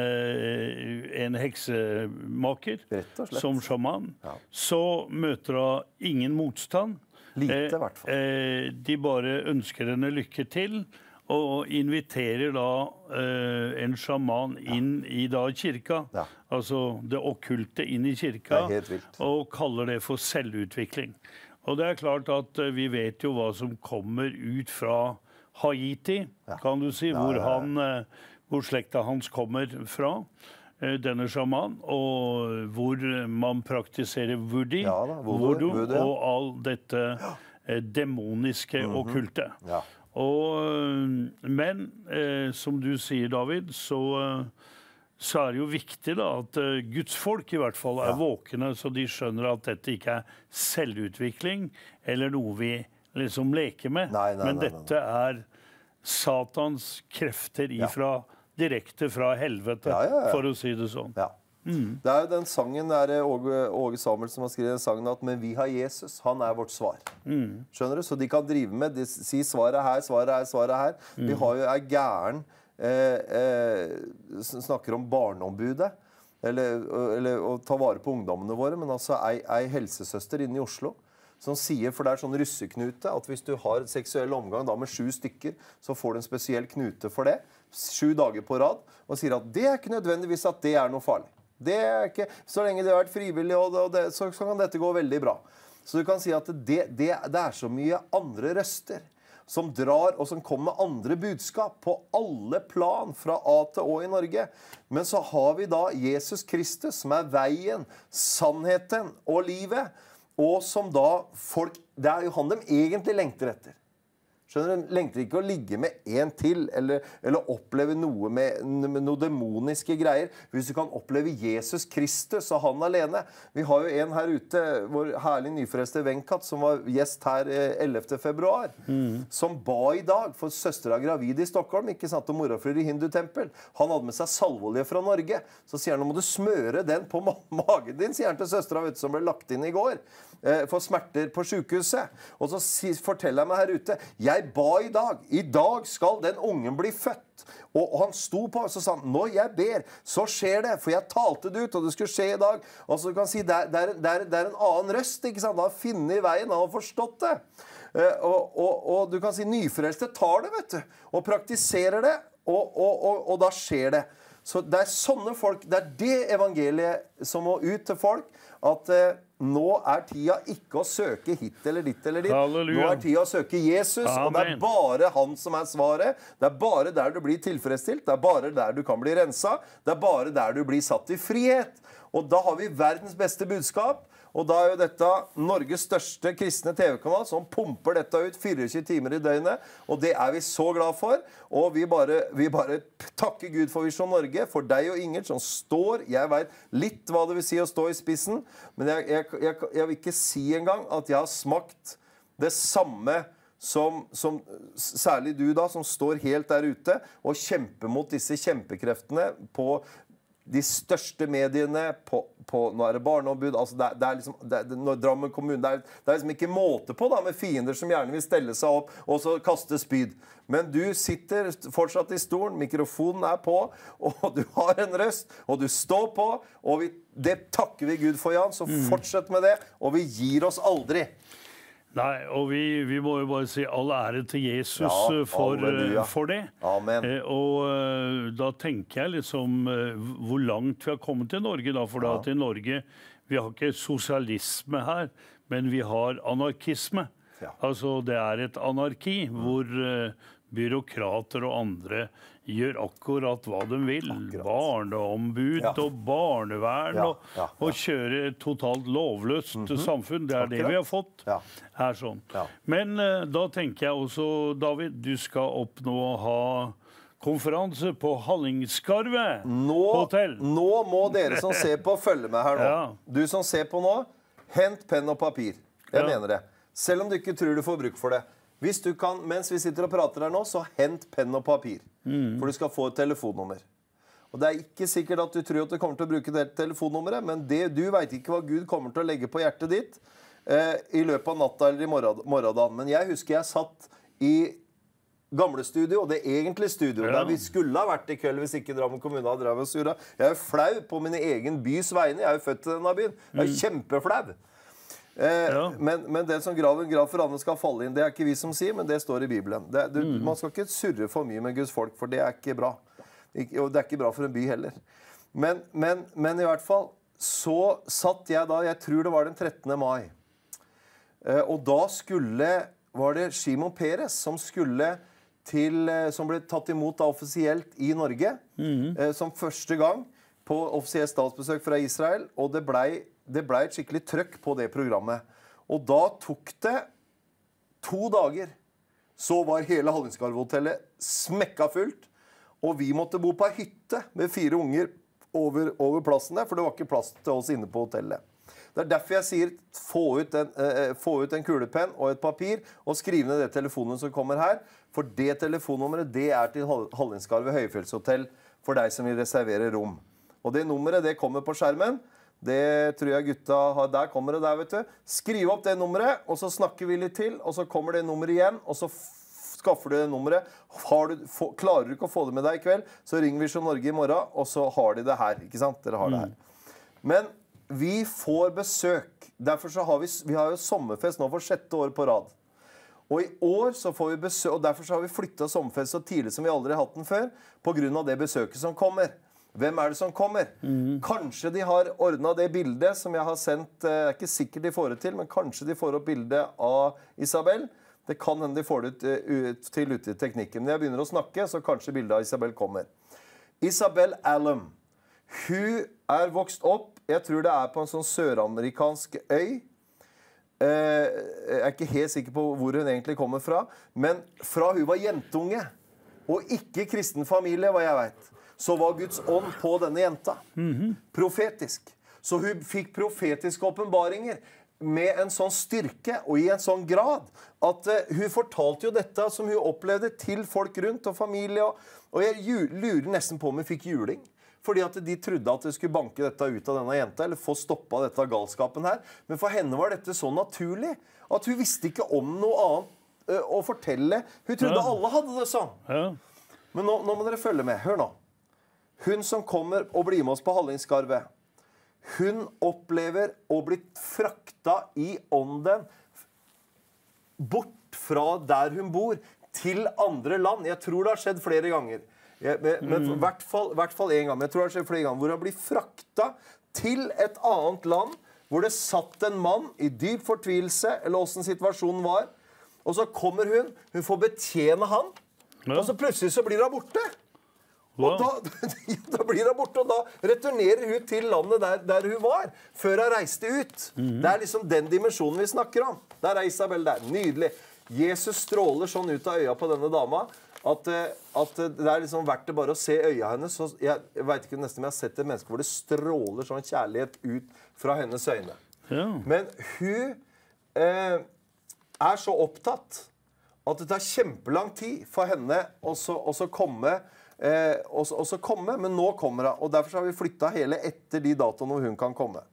en heksemaker som sjaman, så møter hun ingen motstand. Lite, I hvert fall. De bare ønsker henne lykke til, og inviterer da en sjaman inn I da kirka, Ja. altså det okkulte inn I kirka, Det helt vilt. og kaller det for selvutvikling. Og det klart at vi vet jo hva som kommer ut fra Haiti, kan du si, hvor slekta hans kommer fra, denne sjaman, og hvor man praktiserer voodoo, Ja da, voodoo, ja. og all dette demoniske okkulte. Ja. Men som du sier, David, så det jo viktig da, at Guds folk I hvert fall våkne, så de skjønner at dette ikke selvutvikling, eller noe vi liksom leker med. Nei, men dette Satans krefter direkte fra helvete, for å si det sånn. Ja. Det jo den sangen, det Åge Samuel som har skrevet den sangen at «Men vi har Jesus, han vårt svar». Skjønner du? Så de kan drive med, de sier svaret her, svaret her, svaret her. Vi har jo gæren, snakker om barneombudet, eller å ta vare på ungdommene våre, men altså ei helsesøster inne I Oslo, som sier, for det sånn russeknute, at hvis du har seksuell omgang da med 7 stykker, så får du en spesiell knute for det, 7 dager på rad, og sier at det ikke nødvendigvis at det noe farlig. Det ikke, så lenge det har vært frivillig, så kan dette gå veldig bra. Så du kan si at det så mye andre røster som drar og som kommer med andre budskap på alle plan fra A til Å I Norge. Men så har vi da Jesus Kristus som veien, sannheten og livet, og som da folk, det jo han de egentlig lengter etter. Skjønner du? Lengter ikke å ligge med en til, eller oppleve noe med noe demoniske greier. Hvis du kan oppleve Jesus Kristus og han alene. Vi har jo en her ute, vår herlige nyforeste Venkat, som var gjest her 11. februar, som ba I dag for søstera gravid I Stockholm, ikke sant, og morafrur I hindutempel. Han hadde med seg salvolje fra Norge. Så sier han, nå må du smøre den på magen din, sier han til søstera, vet du, som ble lagt inn I går, for smerter på sykehuset. Og så forteller jeg meg her ute, jeg ba I dag skal den ungen bli født. Og han sto på, og så sa han, når jeg ber, så skjer det, for jeg talte det ut, og det skulle skje I dag. Og så kan si, det en annen røst, ikke sant? Han har funnet veien, han har forstått det. Og du kan si, nyfrelste tar det, vet du, og praktiserer det, og da skjer det. Så det sånne folk, det evangeliet som må ut til folk, at nå tida ikke å søke hit eller ditt eller ditt. Halleluja. Nå tida å søke Jesus, Amen. og det bare han som svaret. Det bare der du blir tilfredsstilt, det bare der du kan bli renset, det bare der du blir satt I frihet. Og da har vi verdens beste budskap, og da jo dette Norges største kristne TV-kanal som pumper dette ut 24 timer I døgnet, og det vi så glad for, og vi bare takker Gud for Visjon Norge, for deg og Inger som står, jeg vet litt hva det vil si å stå I spissen, men jeg vil ikke si engang at jeg har smakt det samme som særlig du da, som står helt der ute, og kjemper mot disse kjempekreftene på de største mediene, nå det barneombud, altså det liksom, når Drammen kommune, det liksom ikke måte på da, med fiender som gjerne vil stelle seg opp, og så kaste spyd. Men du sitter fortsatt I stolen, mikrofonen på, og du har en røst, og du står på, og det takker vi Gud for, Jan, så fortsett med det, og vi gir oss aldri. Nei, og vi må jo bare si all ære til Jesus for det. Amen. Og da tenker jeg liksom hvor langt vi har kommet til Norge da, for da til Norge, vi har ikke sosialisme her, men vi har anarkisme. Altså det et anarki hvor byråkrater og andre gjør akkurat hva de vil. Barneombud og barnevern og kjøre totalt lovløst samfunn. Det det vi har fått her sånn. Men da tenker jeg også, David, du skal opp nå og ha konferanse på Hallingskarvet hotell. Nå må dere som ser på følge med her nå. Du som ser på nå, hent penn og papir. Jeg mener det. Selv om du ikke tror du får bruk for det. Hvis du kan, mens vi sitter og prater her nå, så hent penn og papir. For du skal få et telefonnummer. Og det ikke sikkert at du tror at du kommer til å bruke det telefonnummeret, men du vet ikke hva Gud kommer til å legge på hjertet ditt I løpet av natta eller I morgendagen. Men jeg husker jeg satt I gamle studio, og det egentlige studio, der vi skulle ha vært I kveld hvis ikke Drammen kommune hadde drevet og surret. Jeg flau på min egen bys vegne. Jeg født I denne byen. Jeg kjempeflau. Men den som graver en grav for andre skal falle inn. Det er ikke vi som sier, men det står i Bibelen. Man skal ikke surre for mye med Guds folk, for det er ikke bra. Og det er ikke bra for en by heller. Men i hvert fall så satt jeg da, jeg tror det var den 13. mai. Og da var det Shimon Peres som ble tatt imot da offisielt i Norge, som første gang på offisielt statsbesøk fra Israel, og det ble et skikkelig trøkk på det programmet. Og da tok det 2 dager, så var hele Hallingskarv-hotellet smekka fullt, og vi måtte bo på en hytte med 4 unger over plassen der, for det var ikke plass til oss inne på hotellet. Det er derfor jeg sier få ut en kulepenn og et papir og skrive ned det telefonen som kommer her, for det telefonnummeret det er til Hallingskarvet Høyfjellshotell for deg som vil reservere rom. Og det nummeret det kommer på skjermen. Det tror jeg gutta har. Der kommer det der, vet du. Skriv opp det nummeret, og så snakker vi litt til, og så kommer det nummeret igjen, og så skaffer du det nummeret. Klarer du ikke å få det med deg i kveld, så ringer Visjon Norge i morgen, og så har de det her, ikke sant? Dere har det her. Men vi får besøk. Derfor så har vi har jo sommerfest nå for 6. år på rad. Og i år så får vi besøk, og derfor så har vi flyttet sommerfest så tidlig som vi aldri har hatt den før, på grunn av det besøket som kommer. Hvem er det som kommer? Kanskje de har ordnet det bildet som jeg har sendt, det er ikke sikkert de får det til, men kanskje de får opp bildet av Isabel. Det kan hende de får det til ute i teknikken. Når jeg begynner å snakke, så kanskje bildet av Isabel kommer. Isabel Allum. Hun er vokst opp, jeg tror det er på en sånn søramerikansk øy. Jeg er ikke helt sikker på hvor hun egentlig kommer fra, men fra hun var jentunge, og ikke kristen familie, hva jeg vet, så var Guds ånd på denne jenta. Profetisk. Så hun fikk profetiske åpenbaringer med en sånn styrke og i en sånn grad at hun fortalte jo dette som hun opplevde til folk rundt og familie. Og jeg lurer nesten på om hun fikk juling. Fordi at de trodde at de skulle banke dette ut av denne jenta, eller få stoppet dette galskapen her. Men for henne var dette så naturlig at hun visste ikke om noe annet å fortelle. Hun trodde alle hadde det sånn. Men nå må dere følge med. Hør nå. Hun som kommer og blir med oss på Hallingskarvet, hun opplever å bli frakta i ånden bort fra der hun bor, til andre land. Jeg tror det har skjedd flere ganger. Men i hvert fall en gang. Men jeg tror det har skjedd flere ganger. Hvor hun blir frakta til et annet land, hvor det satt en mann i dyp fortvilelse, eller hvordan situasjonen var. Og så kommer hun får betjene han, og så plutselig så blir hun borte. Og da blir hun borte, og da returnerer hun til landet der hun var, før hun reiste ut. Det er liksom den dimensjonen vi snakker om. Der er Isabel der. Nydelig. Jesus stråler sånn ut av øya på denne dama, at det er liksom verdt det bare å se øya hennes. Jeg vet ikke nesten om jeg har sett et menneske hvor det stråler sånn kjærlighet ut fra hennes øyne. Men hun er så opptatt at det tar kjempelang tid for henne å så komme, men nå kommer hun, og derfor har vi flyttet hele etter de datoene hvor hun kan komme.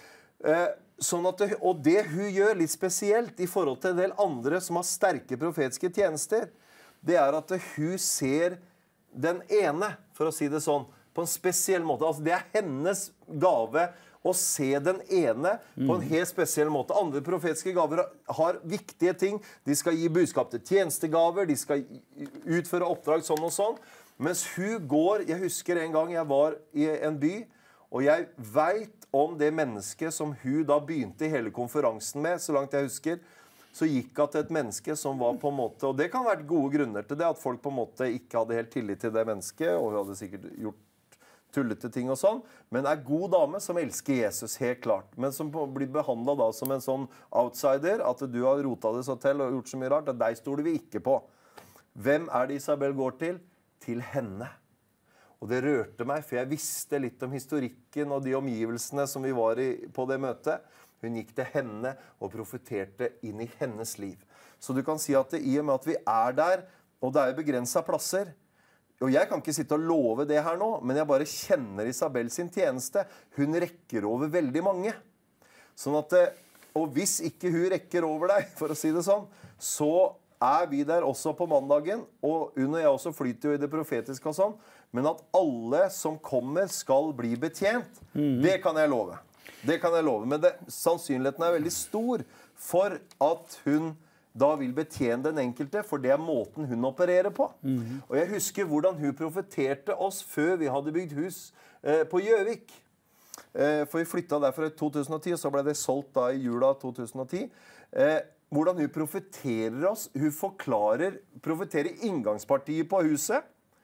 Og det hun gjør litt spesielt i forhold til en del andre som har sterke profetiske tjenester, det er at hun ser den ene, for å si det sånn, på en spesiell måte. Altså det er hennes gave å se den ene på en helt spesiell måte. Andre profetiske gaver har viktige ting. De skal gi budskap til tjenestegaver, de skal utføre oppdrag sånn og sånn. Mens hun går, jeg husker en gang jeg var i en by, og jeg vet om det mennesket som hun da begynte i hele konferansen med, så langt jeg husker, så gikk hun til et menneske som var på en måte, og det kan være gode grunner til det, at folk på en måte ikke hadde helt tillit til det mennesket, og hun hadde sikkert gjort tullete ting og sånn, men er god dame som elsker Jesus, helt klart, men som blir behandlet da som en sånn outsider, at du har rotet det så til og gjort så mye rart, at deg stoler vi ikke på. Hvem er det Isabel går til? Til henne. Og det rørte meg, for jeg visste litt om historikken og de omgivelsene som vi var i på det møtet. Hun gikk til henne og profeterte inn i hennes liv. Så du kan si at i og med at vi er der, og det er begrenset plasser, og jeg kan ikke sitte og love det her nå, men jeg bare kjenner Isabel sin tjeneste. Hun rekker over veldig mange. Sånn at, og hvis ikke hun rekker over deg, for å si det sånn, så er vi der også på mandagen, og hun og jeg også flyter jo i det profetiske og sånn, men at alle som kommer skal bli betjent, det kan jeg love. Det kan jeg love. Men sannsynligheten er veldig stor for at hun da vil betjene den enkelte, for det er måten hun opererer på. Og jeg husker hvordan hun profeterte oss før vi hadde bygd hus på Gjøvik. For vi flyttet derfor i 2010, og så ble det solgt da i jula 2010. Hvordan hun profeterer oss. Hun profeterer inngangspartiet på huset,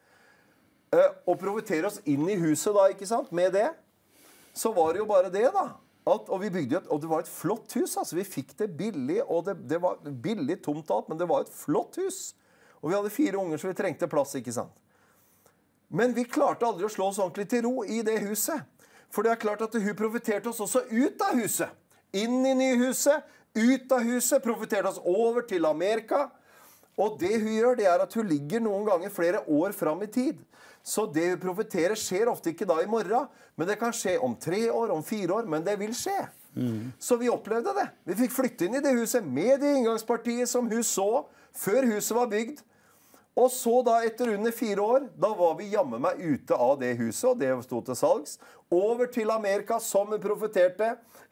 og profeterer oss inn i huset da, ikke sant? Med det, så var det jo bare det da. Og vi bygde og det var et flott hus, altså vi fikk det billig, og det var billig, tomt alt, men det var et flott hus. Og vi hadde 4 unger, så vi trengte plass, ikke sant? Men vi klarte aldri å slå oss ordentlig til ro i det huset. For det er klart at hun profeterte oss også ut av huset. Inn i nyhuset, ut av huset, profeterte oss over til Amerika. Og det hun gjør, det er at hun ligger noen ganger flere år fram i tid. Så det hun profeterer skjer ofte ikke da i morgen, men det kan skje om 3 år, om 4 år, men det vil skje. Så vi opplevde det. Vi fikk flytte inn i det huset med det inngangspartiet som hun så før huset var bygd. Og så da etter under 4 år, da var vi jammen meg ute av det huset, og det stod til salgs, over til Amerika som hun profeterte.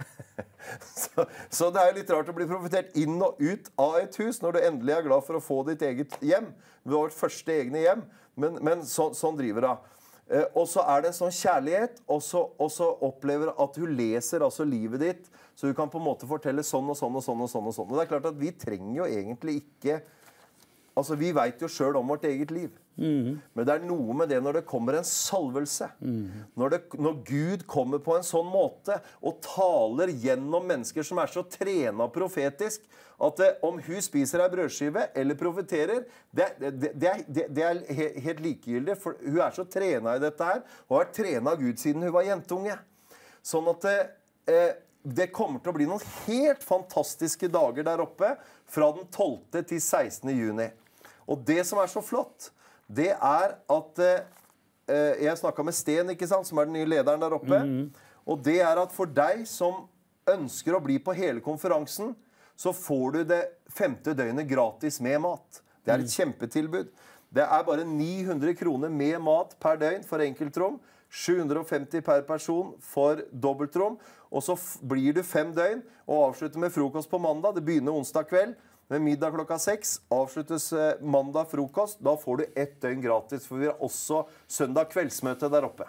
Så det er litt rart å bli profetert inn og ut av et hus når du endelig er glad for å få ditt eget hjem. Det var vårt første egne hjem, men sånn driver det. Og så er det en sånn kjærlighet, og så opplever at hun leser altså livet ditt, så hun kan på en måte fortelle sånn og sånn og sånn og sånn og sånn. Og det er klart at vi trenger jo egentlig ikke, altså vi vet jo selv om vårt eget liv. Men det er noe med det når det kommer en salvelse. Når Gud kommer på en sånn måte og taler gjennom mennesker som er så trenet profetisk, at om hun spiser ei brødskive eller profeterer, det er helt likegyldig, for hun er så trenet i dette her, og har trenet av Gud siden hun var jentunge. Sånn at det kommer til å bli noen helt fantastiske dager der oppe, fra den 12. til 16. juni. Og det som er så flott, det er at jeg snakket med Sten, ikke sant, som er den nye lederen der oppe, og det er at for deg som ønsker å bli på hele konferansen, så får du det 5. døgnet gratis med mat. Det er et kjempetilbud. Det er bare 900 kroner med mat per døgn for enkeltrom, 750 per person for dobbeltrom, og så blir du 5 døgn og avslutter med frokost på mandag. Det begynner onsdag kveld med middag klokka 6, avsluttes mandag frokost. Da får du 1 døgn gratis, for vi har også søndag kveldsmøte der oppe.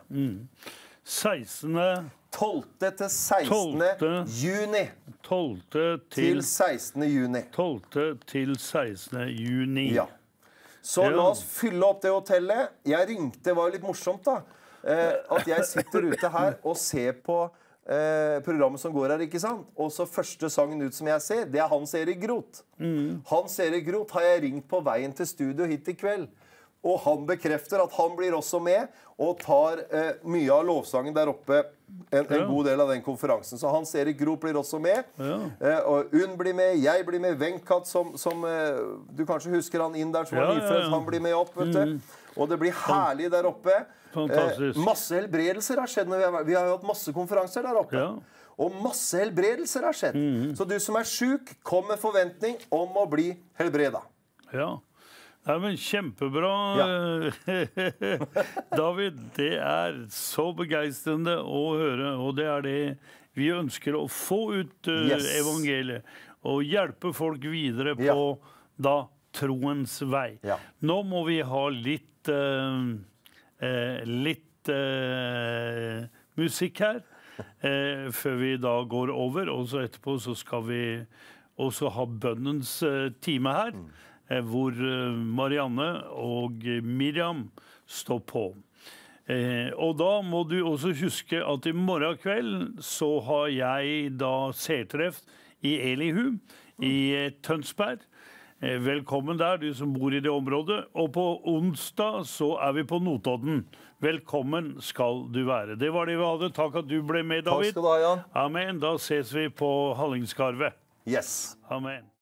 12. til 16. juni. 12. til 16. juni. 12. til 16. juni. Ja. Så la oss fylle opp det hotellet. Jeg ringte, det var jo litt morsomt da, at jeg sitter ute her og ser på programmet som går her, ikke sant? Og så første sangen ut som jeg ser, det er Hans Erik Groth. Hans Erik Groth har jeg ringt på veien til studio hit i kveld. Og han bekrefter at han blir også med og tar mye av lovsangen der oppe, en god del av den konferansen. Så Hans Erik Groth blir også med. Og Unn blir med, jeg blir med, Venkat som du kanskje husker han inn der, som var nyfrelst, han blir med opp, vet du. Og det blir herlig der oppe. Masse helbredelser har skjedd. Vi har jo hatt masse konferanser der oppe. Og masse helbredelser har skjedd. Så du som er syk, kom med forventning om å bli helbredet. Ja. Ja, men kjempebra, David. Det er så begeistrende å høre, og det er det vi ønsker å få ut evangeliet, og hjelpe folk videre på da troens vei. Nå må vi ha litt musikk her, før vi da går over, og så etterpå så skal vi også ha bønnens time her, hvor Marianne og Miriam står på. Og da må du også huske at i morgen kveld så har jeg da seertreff i Elihu i Tønsberg. Velkommen der, du som bor i det området. Og på onsdag så er vi på Notodden. Velkommen skal du være. Det var det vi hadde. Takk at du ble med, David. Takk skal du ha, Jan. Amen. Da ses vi på Hallingskarvet. Yes. Amen.